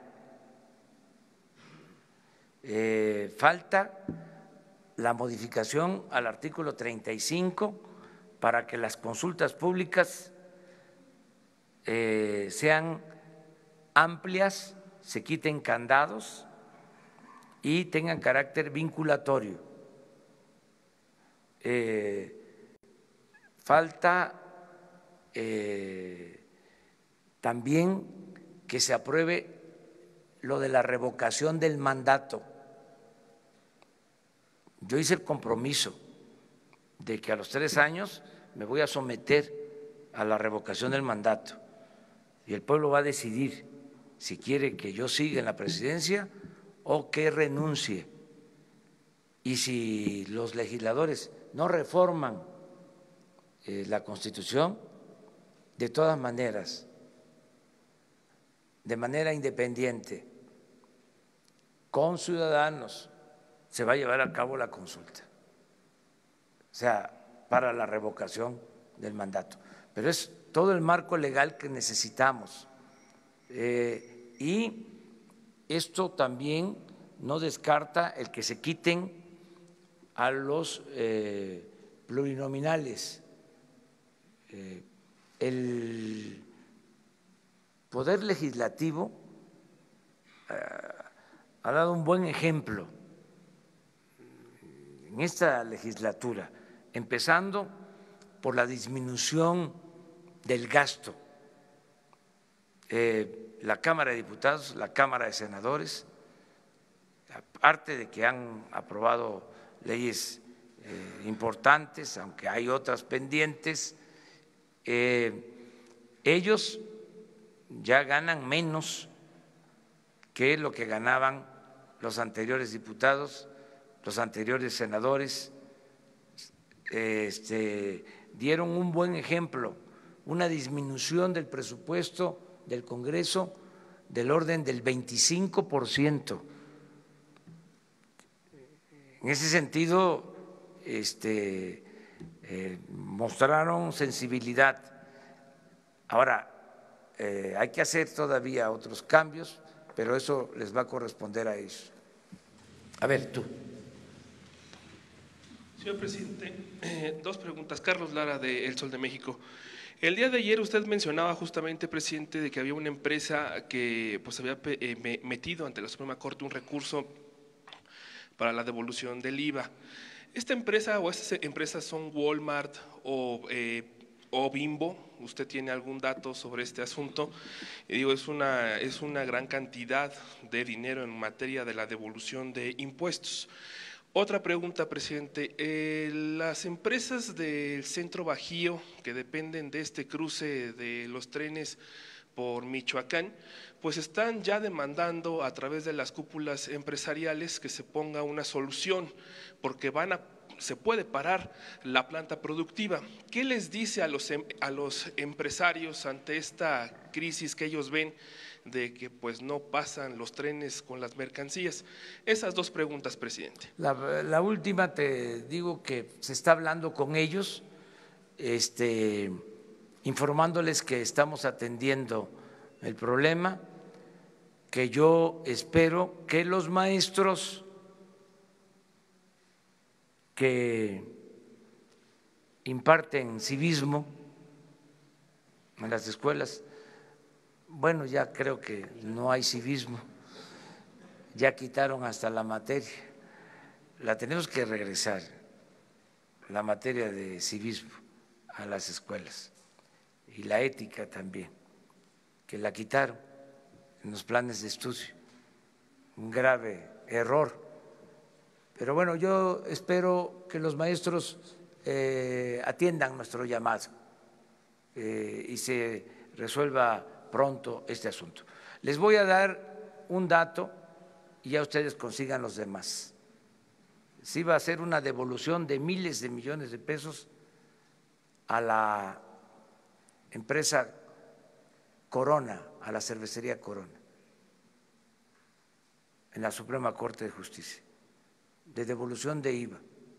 Eh, falta la modificación al artículo treinta y cinco para que las consultas públicas eh, sean amplias, se quiten candados y tengan carácter vinculatorio. Eh, falta eh, también que se apruebe lo de la revocación del mandato. Yo hice el compromiso de que a los tres años me voy a someter a la revocación del mandato y el pueblo va a decidir si quiere que yo siga en la presidencia o que renuncie. Y si los legisladores no reforman eh, la Constitución, de todas maneras, de manera independiente, con ciudadanos se va a llevar a cabo la consulta, o sea, para la revocación del mandato. Pero es todo el marco legal que necesitamos. Eh, y esto también no descarta el que se quiten a los eh, plurinominales. Eh, el Poder Legislativo eh, ha dado un buen ejemplo en esta legislatura, empezando por la disminución del gasto. Eh, la Cámara de Diputados, la Cámara de Senadores, aparte de que han aprobado leyes eh, importantes, aunque hay otras pendientes, eh, ellos ya ganan menos que lo que ganaban los anteriores diputados, los anteriores senadores. Este, dieron un buen ejemplo, una disminución del presupuesto del Congreso del orden del veinticinco por ciento. En ese sentido, este, eh, mostraron sensibilidad. Ahora, eh, hay que hacer todavía otros cambios, pero eso les va a corresponder a ellos. A ver, tú. Señor presidente, eh, dos preguntas. Carlos Lara, de El Sol de México. El día de ayer usted mencionaba justamente, presidente, de que había una empresa que pues había eh, metido ante la Suprema Corte un recurso para la devolución del I V A. ¿Esta empresa o estas empresas son Walmart o, eh, o Bimbo? ¿Usted tiene algún dato sobre este asunto? Y digo, es una, es una gran cantidad de dinero en materia de la devolución de impuestos. Otra pregunta, presidente. Eh, las empresas del Centro Bajío que dependen de este cruce de los trenes por Michoacán, pues están ya demandando a través de las cúpulas empresariales que se ponga una solución, porque van a, se puede parar la planta productiva. ¿Qué les dice a los, a los empresarios ante esta crisis que ellos ven de que pues no pasan los trenes con las mercancías? Esas dos preguntas, presidente. La, la última, te digo que se está hablando con ellos, este, informándoles que estamos atendiendo el problema, que yo espero que los maestros que imparten civismo en las escuelas, bueno, ya creo que no hay civismo, ya quitaron hasta la materia, la tenemos que regresar, la materia de civismo a las escuelas y la ética también, que la quitaron en los planes de estudio, un grave error. Pero bueno, yo espero que los maestros eh, atiendan nuestro llamado eh, y se resuelva pronto este asunto. Les voy a dar un dato y ya ustedes consigan los demás. Sí va a ser una devolución de miles de millones de pesos a la empresa Corona, a la cervecería Corona, en la Suprema Corte de Justicia, de devolución de I V A.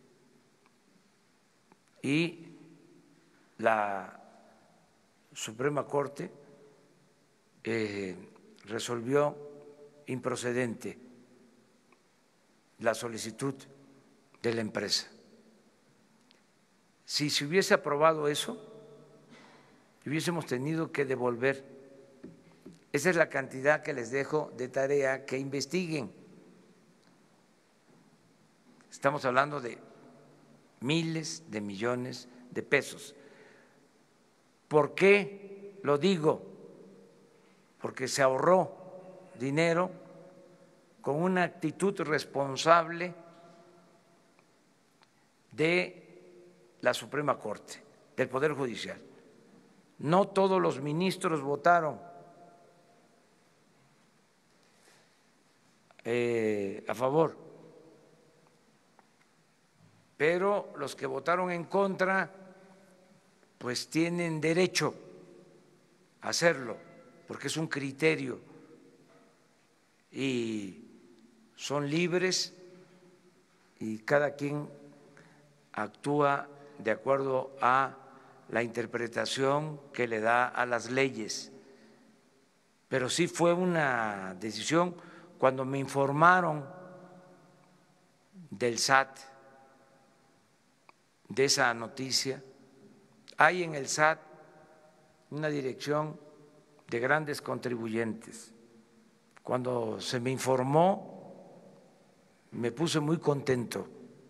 Y la Suprema Corte eh, resolvió improcedente la solicitud de la empresa. Si se hubiese aprobado eso, hubiésemos tenido que devolver. Esa es la cantidad que les dejo de tarea, que investiguen. Estamos hablando de miles de millones de pesos. ¿Por qué lo digo? Porque se ahorró dinero con una actitud responsable de la Suprema Corte, del Poder Judicial. No todos los ministros votaron eh, a favor, pero los que votaron en contra pues tienen derecho a hacerlo, porque es un criterio y son libres y cada quien actúa de acuerdo a la interpretación que le da a las leyes. Pero sí fue una decisión cuando me informaron del S A T, de esa noticia. Hay en el S A T una dirección de grandes contribuyentes. Cuando se me informó, me puse muy contento,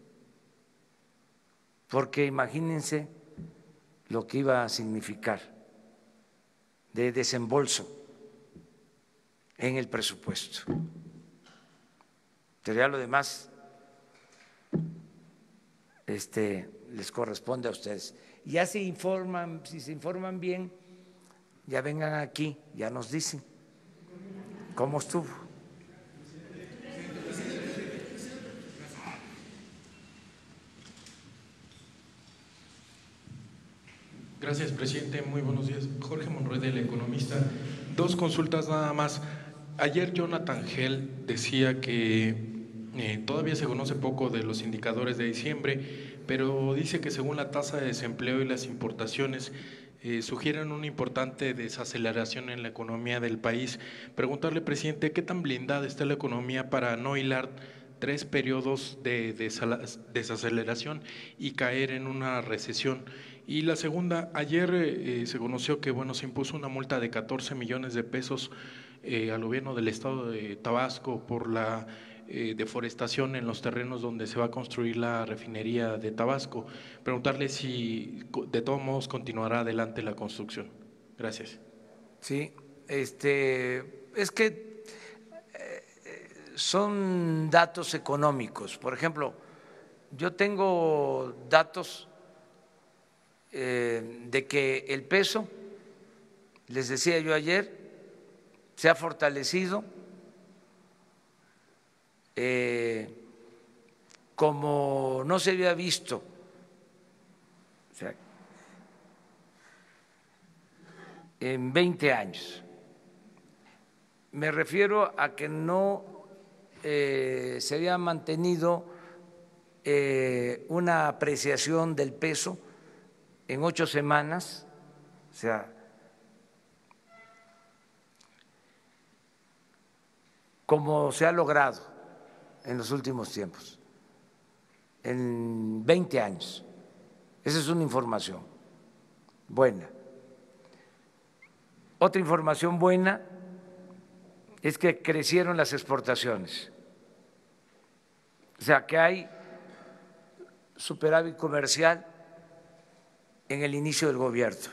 porque imagínense lo que iba a significar de desembolso en el presupuesto. Pero ya lo demás este, les corresponde a ustedes. Ya se informan, si se informan bien, ya vengan aquí, ya nos dicen cómo estuvo. Gracias, presidente. Muy buenos días. Jorge Monroy, del Economista. Dos consultas nada más. Ayer Jonathan Gell decía que eh, todavía se conoce poco de los indicadores de diciembre, pero dice que según la tasa de desempleo y las importaciones eh, sugieren una importante desaceleración en la economía del país. Preguntarle, presidente, ¿qué tan blindada está la economía para no hilar tres periodos de desaceleración y caer en una recesión? Y la segunda, ayer eh, se conoció que bueno, se impuso una multa de catorce millones de pesos eh, al gobierno del estado de Tabasco por la eh, deforestación en los terrenos donde se va a construir la refinería de Tabasco. Preguntarle si de todos modos continuará adelante la construcción. Gracias. Sí, este, es que eh, son datos económicos. Por ejemplo, yo tengo datos Eh, de que el peso, les decía yo ayer, se ha fortalecido eh, como no se había visto. O sea, en veinte años. Me refiero a que no eh, se había mantenido eh, una apreciación del peso en ocho semanas, o sea, como se ha logrado en los últimos tiempos, en veinte años. Esa es una información buena. Otra información buena es que crecieron las exportaciones, o sea, que hay superávit comercial en el inicio del gobierno.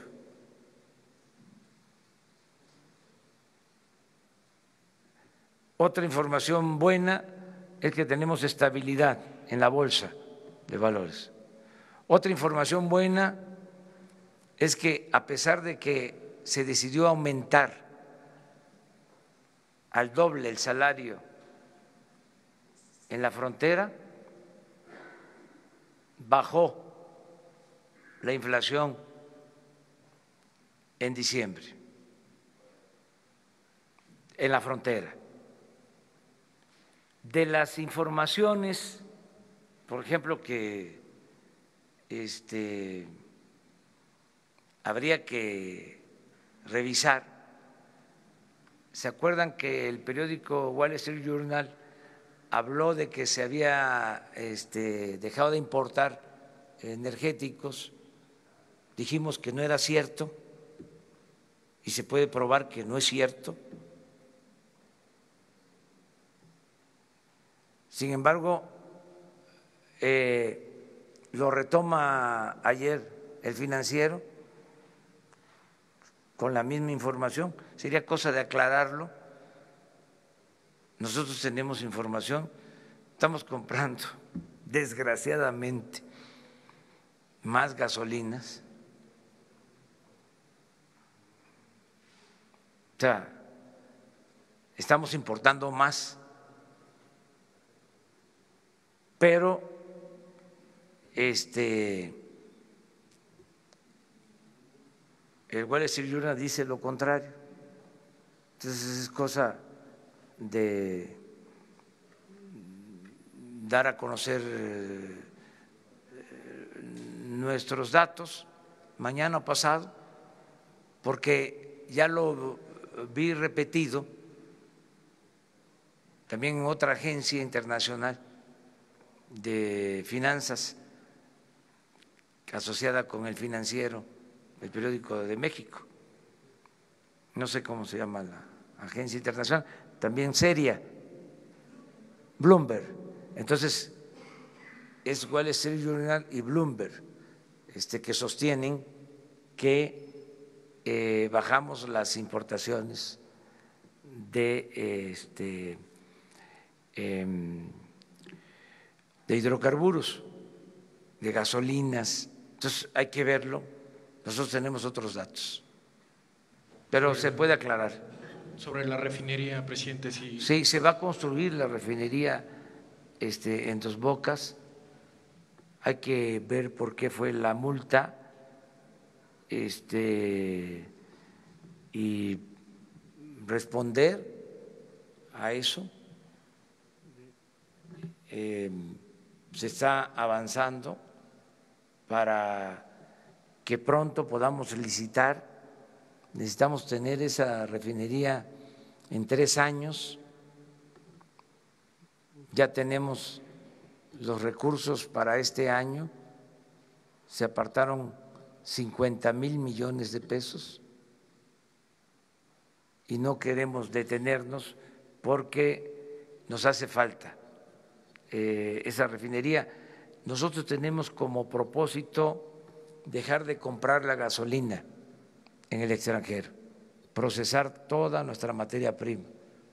Otra información buena es que tenemos estabilidad en la bolsa de valores. Otra información buena es que a pesar de que se decidió aumentar al doble el salario en la frontera, bajó la inflación en diciembre en la frontera. De las informaciones, por ejemplo, que este, habría que revisar, ¿se acuerdan que el periódico Wall Street Journal habló de que se había este, dejado de importar energéticos? Dijimos que no era cierto y se puede probar que no es cierto. Sin embargo, eh, lo retoma ayer el Financiero con la misma información. Sería cosa de aclararlo. Nosotros tenemos información, estamos comprando, desgraciadamente, más gasolinas. O sea, estamos importando más, pero este, el Wall Street Journal dice lo contrario. Entonces es cosa de, dar a conocer nuestros datos mañana o pasado, porque ya lo vi repetido también en otra agencia internacional de finanzas asociada con El Financiero, el periódico de México. No sé cómo se llama la agencia internacional, también seria, Bloomberg. Entonces, es Wall Street Journal y Bloomberg este, que sostienen que eh, bajamos las importaciones de, este, eh, de hidrocarburos, de gasolinas. Entonces, hay que verlo. Nosotros tenemos otros datos, pero se puede aclarar. Sobre la refinería, presidente, sí. Sí, se va a construir la refinería este, en Dos Bocas. Hay que ver por qué fue la multa este, y responder a eso. Eh, se está avanzando para que pronto podamos licitar. Necesitamos tener esa refinería en tres años. Ya tenemos los recursos para este año. Se apartaron cincuenta mil millones de pesos y no queremos detenernos porque nos hace falta eh, esa refinería. Nosotros tenemos como propósito dejar de comprar la gasolina en el extranjero, procesar toda nuestra materia prima.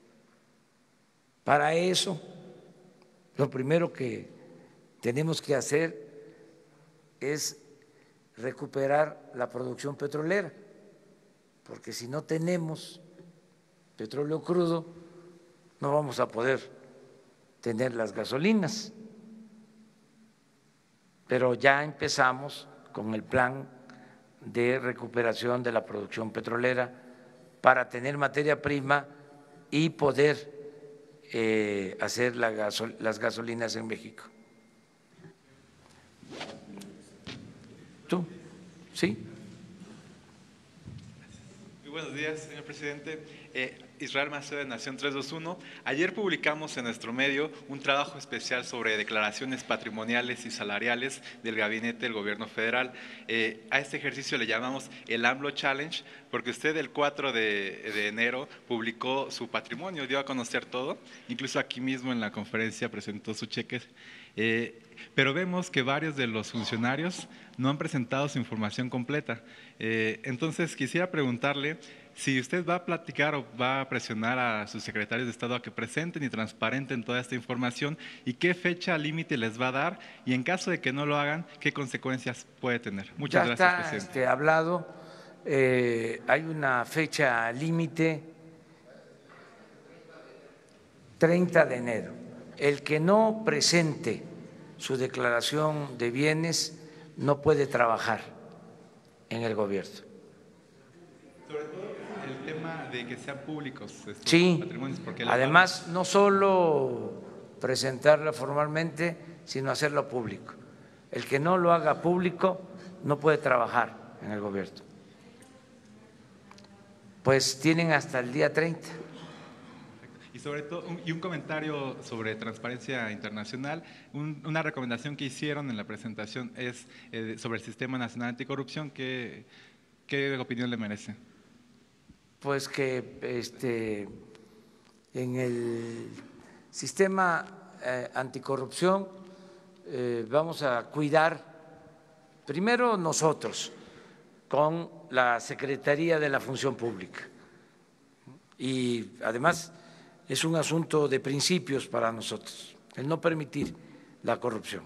Para eso, lo primero que tenemos que hacer es recuperar la producción petrolera, porque si no tenemos petróleo crudo, no vamos a poder tener las gasolinas. Pero ya empezamos con el plan de recuperación de la producción petrolera para tener materia prima y poder eh, hacer la gasol las gasolinas en México. ¿Tú? ¿Sí? Muy buenos días, señor presidente. Eh, Israel Macedo de Nación tres dos uno. Ayer publicamos en nuestro medio un trabajo especial sobre declaraciones patrimoniales y salariales del gabinete del gobierno federal. Eh, a este ejercicio le llamamos el AMLO Challenge, porque usted el cuatro de enero publicó su patrimonio, dio a conocer todo, incluso aquí mismo en la conferencia presentó su cheque. Eh, pero vemos que varios de los funcionarios no han presentado su información completa. Eh, entonces, quisiera preguntarle si usted va a platicar o va a presionar a sus secretarios de Estado a que presenten y transparenten toda esta información y qué fecha límite les va a dar y en caso de que no lo hagan, qué consecuencias puede tener. Muchas ya gracias, está, presidente. Este, hablado, eh, hay una fecha límite, treinta de enero. El que no presente su declaración de bienes no puede trabajar en el gobierno. Sobre todo el tema de que sean públicos estos sí, patrimonios. Porque además no solo presentarla formalmente, sino hacerlo público. El que no lo haga público no puede trabajar en el gobierno. Pues tienen hasta el día treinta. Y sobre todo, un, y un comentario sobre transparencia internacional, un, una recomendación que hicieron en la presentación es eh, sobre el Sistema Nacional Anticorrupción. ¿Qué, qué opinión le merece? Pues que este, en el sistema eh, anticorrupción eh, vamos a cuidar primero nosotros con la Secretaría de la Función Pública y además es un asunto de principios para nosotros, el no permitir la corrupción.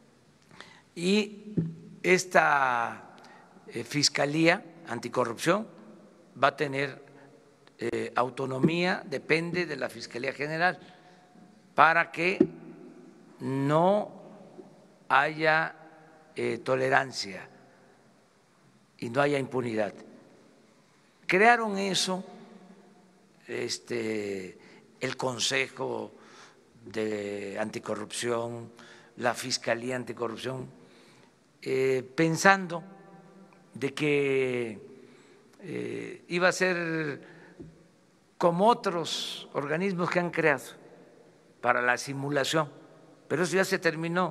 Y esta eh, Fiscalía Anticorrupción va a tener eh, autonomía, depende de la Fiscalía General, para que no haya eh, tolerancia y no haya impunidad. Crearon eso, este, el Consejo de Anticorrupción, la Fiscalía Anticorrupción, eh, pensando de que eh, iba a ser como otros organismos que han creado para la simulación, pero eso ya se terminó.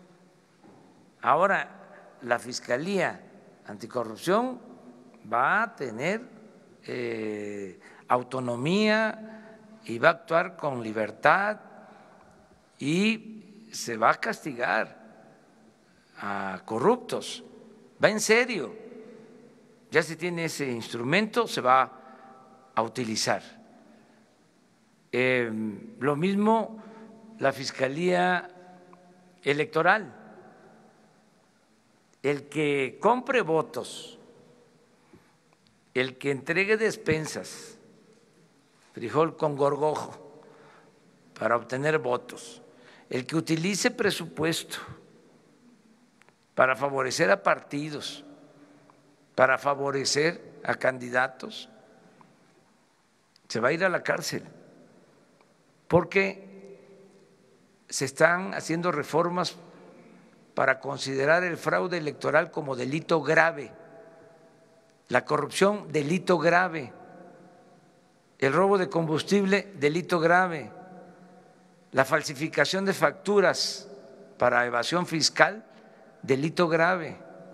Ahora la Fiscalía Anticorrupción va a tener eh, autonomía y va a actuar con libertad y se va a castigar a corruptos, va en serio, ya se tiene ese instrumento, se va a utilizar. Eh, lo mismo la Fiscalía Electoral, el que compre votos, el que entregue despensas, frijol con gorgojo para obtener votos, el que utilice presupuesto para favorecer a partidos, para favorecer a candidatos, se va a ir a la cárcel, porque se están haciendo reformas para considerar el fraude electoral como delito grave, la corrupción delito grave, el robo de combustible delito grave, la falsificación de facturas para evasión fiscal delito grave.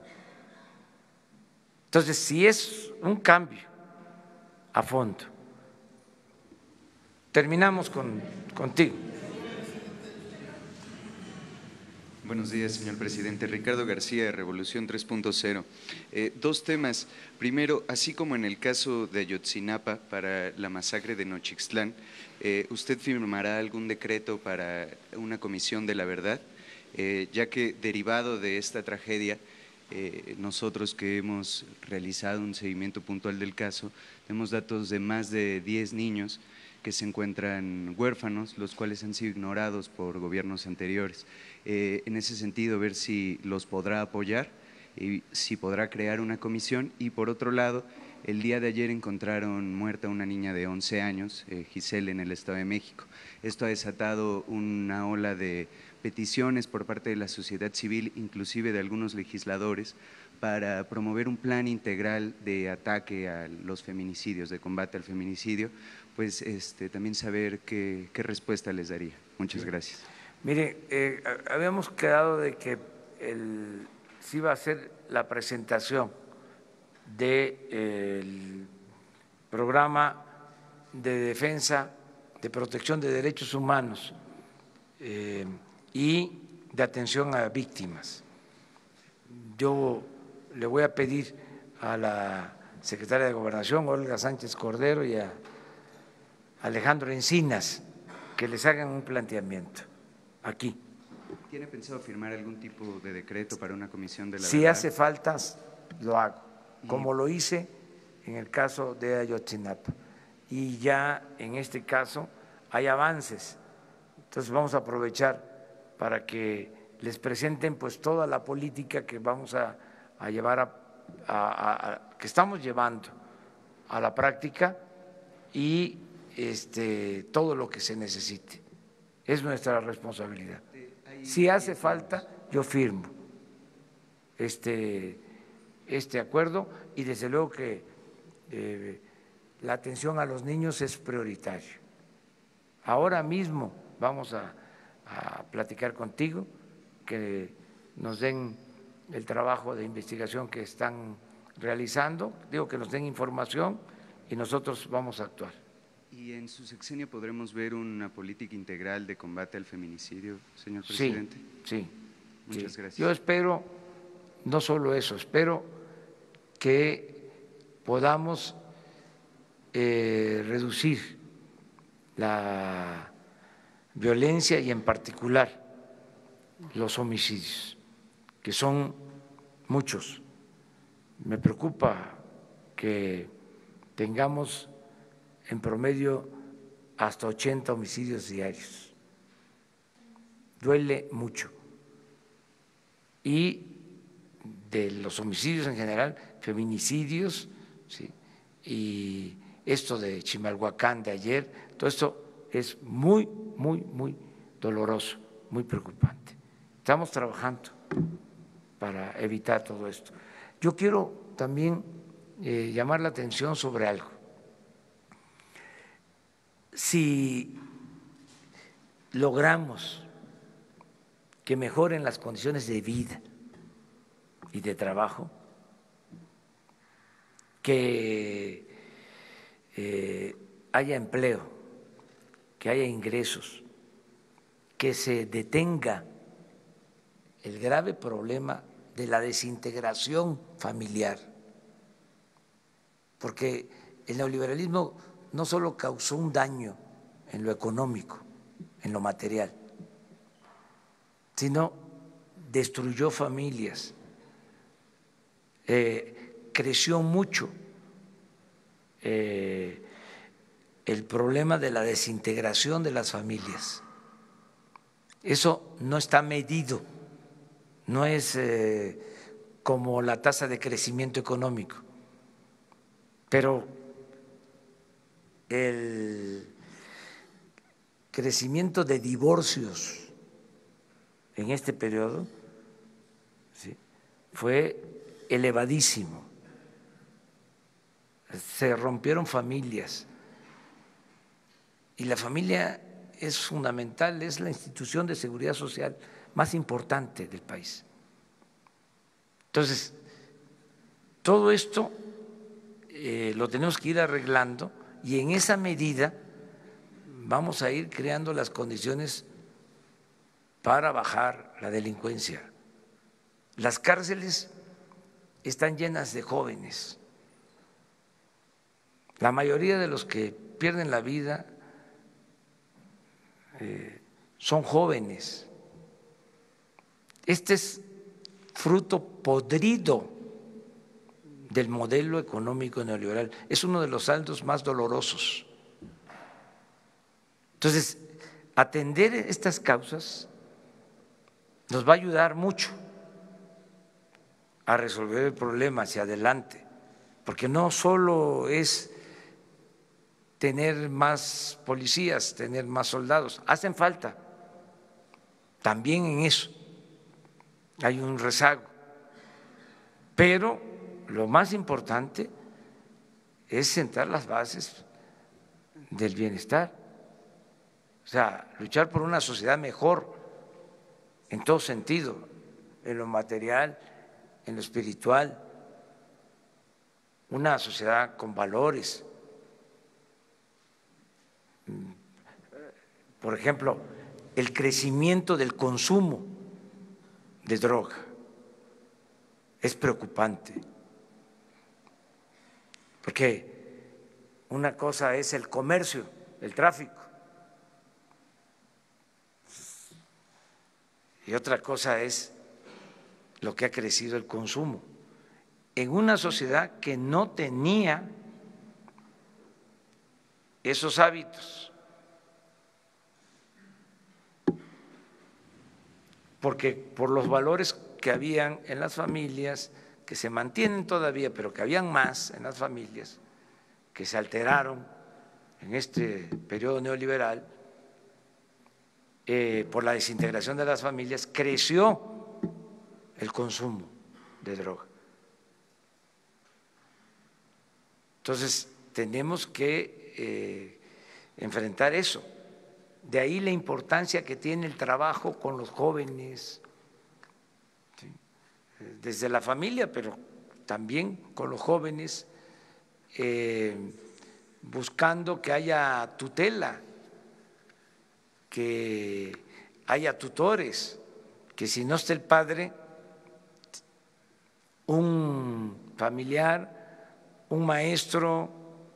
Entonces, si es un cambio a fondo. Terminamos con, contigo. Buenos días, señor presidente. Ricardo García, de Revolución tres punto cero. Eh, dos temas. Primero, así como en el caso de Ayotzinapa para la masacre de Nochixtlán, eh, ¿usted firmará algún decreto para una comisión de la verdad? Eh, ya que derivado de esta tragedia, eh, nosotros que hemos realizado un seguimiento puntual del caso, tenemos datos de más de diez niños que se encuentran huérfanos, los cuales han sido ignorados por gobiernos anteriores. Eh, en ese sentido, ver si los podrá apoyar y si podrá crear una comisión. Y por otro lado, el día de ayer encontraron muerta una niña de once años, eh, Giselle, en el Estado de México. Esto ha desatado una ola de peticiones por parte de la sociedad civil, inclusive de algunos legisladores, para promover un plan integral de ataque a los feminicidios, de combate al feminicidio. Pues este, también saber qué, qué respuesta les daría. Muchas gracias. Mire, eh, habíamos quedado de que el, se iba a hacer la presentación del de, programa de defensa, de protección de derechos humanos eh, y de atención a víctimas. Yo le voy a pedir a la secretaria de Gobernación, Olga Sánchez Cordero, y a Alejandro Encinas, que les hagan un planteamiento aquí. ¿Tiene pensado firmar algún tipo de decreto para una comisión de la Si verdad? hace falta, lo hago, como lo hice en el caso de Ayotzinapa. Y ya en este caso hay avances. Entonces vamos a aprovechar para que les presenten pues toda la política que vamos a, a llevar a, a, a, que estamos llevando a la práctica y este, todo lo que se necesite. Es nuestra responsabilidad. Si hace falta, yo firmo este, este acuerdo y desde luego que eh, la atención a los niños es prioritario. Ahora mismo vamos a, a platicar contigo, que nos den el trabajo de investigación que están realizando, digo que nos den información y nosotros vamos a actuar. ¿Y en su sexenio podremos ver una política integral de combate al feminicidio, señor presidente? Sí, sí. Muchas sí. gracias. Yo espero, no solo eso, espero que podamos eh, reducir la violencia y en particular los homicidios, que son muchos. Me preocupa que tengamos en promedio hasta ochenta homicidios diarios. Duele mucho. Y de los homicidios en general, feminicidios, ¿sí? Y esto de Chimalhuacán de ayer, todo esto es muy, muy, muy doloroso, muy preocupante. Estamos trabajando para evitar todo esto. Yo quiero también eh, llamar la atención sobre algo. Si logramos que mejoren las condiciones de vida y de trabajo, que eh, haya empleo, que haya ingresos, que se detenga el grave problema de la desintegración familiar, porque el neoliberalismo no solo causó un daño en lo económico, en lo material, sino destruyó familias, eh, creció mucho eh, el problema de la desintegración de las familias. Eso no está medido, no es eh, como la tasa de crecimiento económico, pero el crecimiento de divorcios en este periodo ¿sí? fue elevadísimo. Se rompieron familias y la familia es fundamental, es la institución de seguridad social más importante del país. Entonces, todo esto eh, lo tenemos que ir arreglando y en esa medida vamos a ir creando las condiciones para bajar la delincuencia. Las cárceles están llenas de jóvenes. La mayoría de los que pierden la vida eh, son jóvenes. Este es fruto podrido del modelo económico neoliberal. Es uno de los saldos más dolorosos. Entonces, atender estas causas nos va a ayudar mucho a resolver el problema hacia adelante, porque no solo es tener más policías, tener más soldados, hacen falta, también en eso hay un rezago, pero lo más importante es sentar las bases del bienestar, o sea, luchar por una sociedad mejor en todo sentido, en lo material, en lo espiritual, una sociedad con valores. Por ejemplo, el crecimiento del consumo de droga es preocupante, porque una cosa es el comercio, el tráfico, y otra cosa es lo que ha crecido el consumo en una sociedad que no tenía esos hábitos, porque por los valores que habían en las familias, que se mantienen todavía, pero que habían más en las familias, que se alteraron en este periodo neoliberal, eh, por la desintegración de las familias, creció el consumo de droga. Entonces, tenemos que eh, enfrentar eso. De ahí la importancia que tiene el trabajo con los jóvenes, ¿sí? Desde la familia, pero también con los jóvenes, eh, buscando que haya tutela, que haya tutores, que si no está el padre, un familiar, un maestro,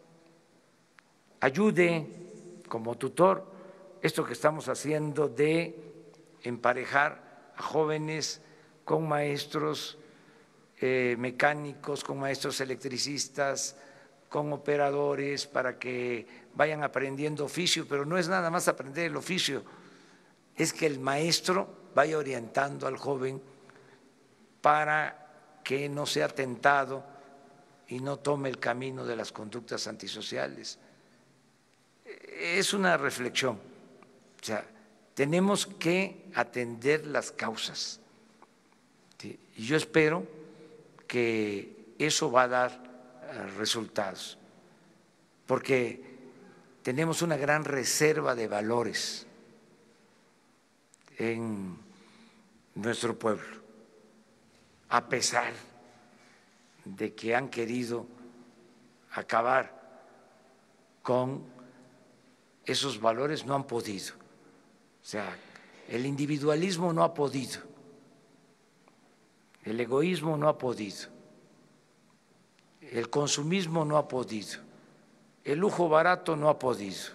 ayude como tutor. Esto que estamos haciendo de emparejar a jóvenes con maestros eh, mecánicos, con maestros electricistas, con operadores, para que vayan aprendiendo oficio, pero no es nada más aprender el oficio, es que el maestro vaya orientando al joven para que no sea tentado y no tome el camino de las conductas antisociales. Es una reflexión. O sea, tenemos que atender las causas. ¿Sí? Y yo espero que eso va a dar resultados, porque tenemos una gran reserva de valores en nuestro pueblo, a pesar de que han querido acabar con esos valores, no han podido. O sea, el individualismo no ha podido, el egoísmo no ha podido, el consumismo no ha podido, el lujo barato no ha podido,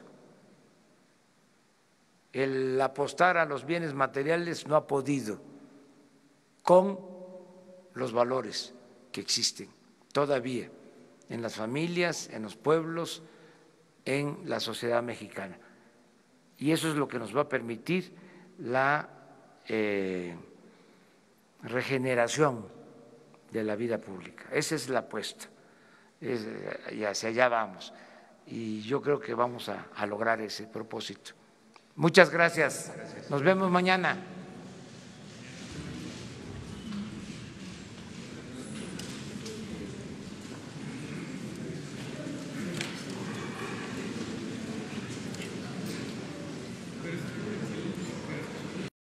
el apostar a los bienes materiales no ha podido con los valores que existen todavía en las familias, en los pueblos, en la sociedad mexicana. Y eso es lo que nos va a permitir la eh, regeneración de la vida pública. Esa es la apuesta, es, y hacia allá vamos. Y yo creo que vamos a, a lograr ese propósito. Muchas gracias. Nos vemos mañana.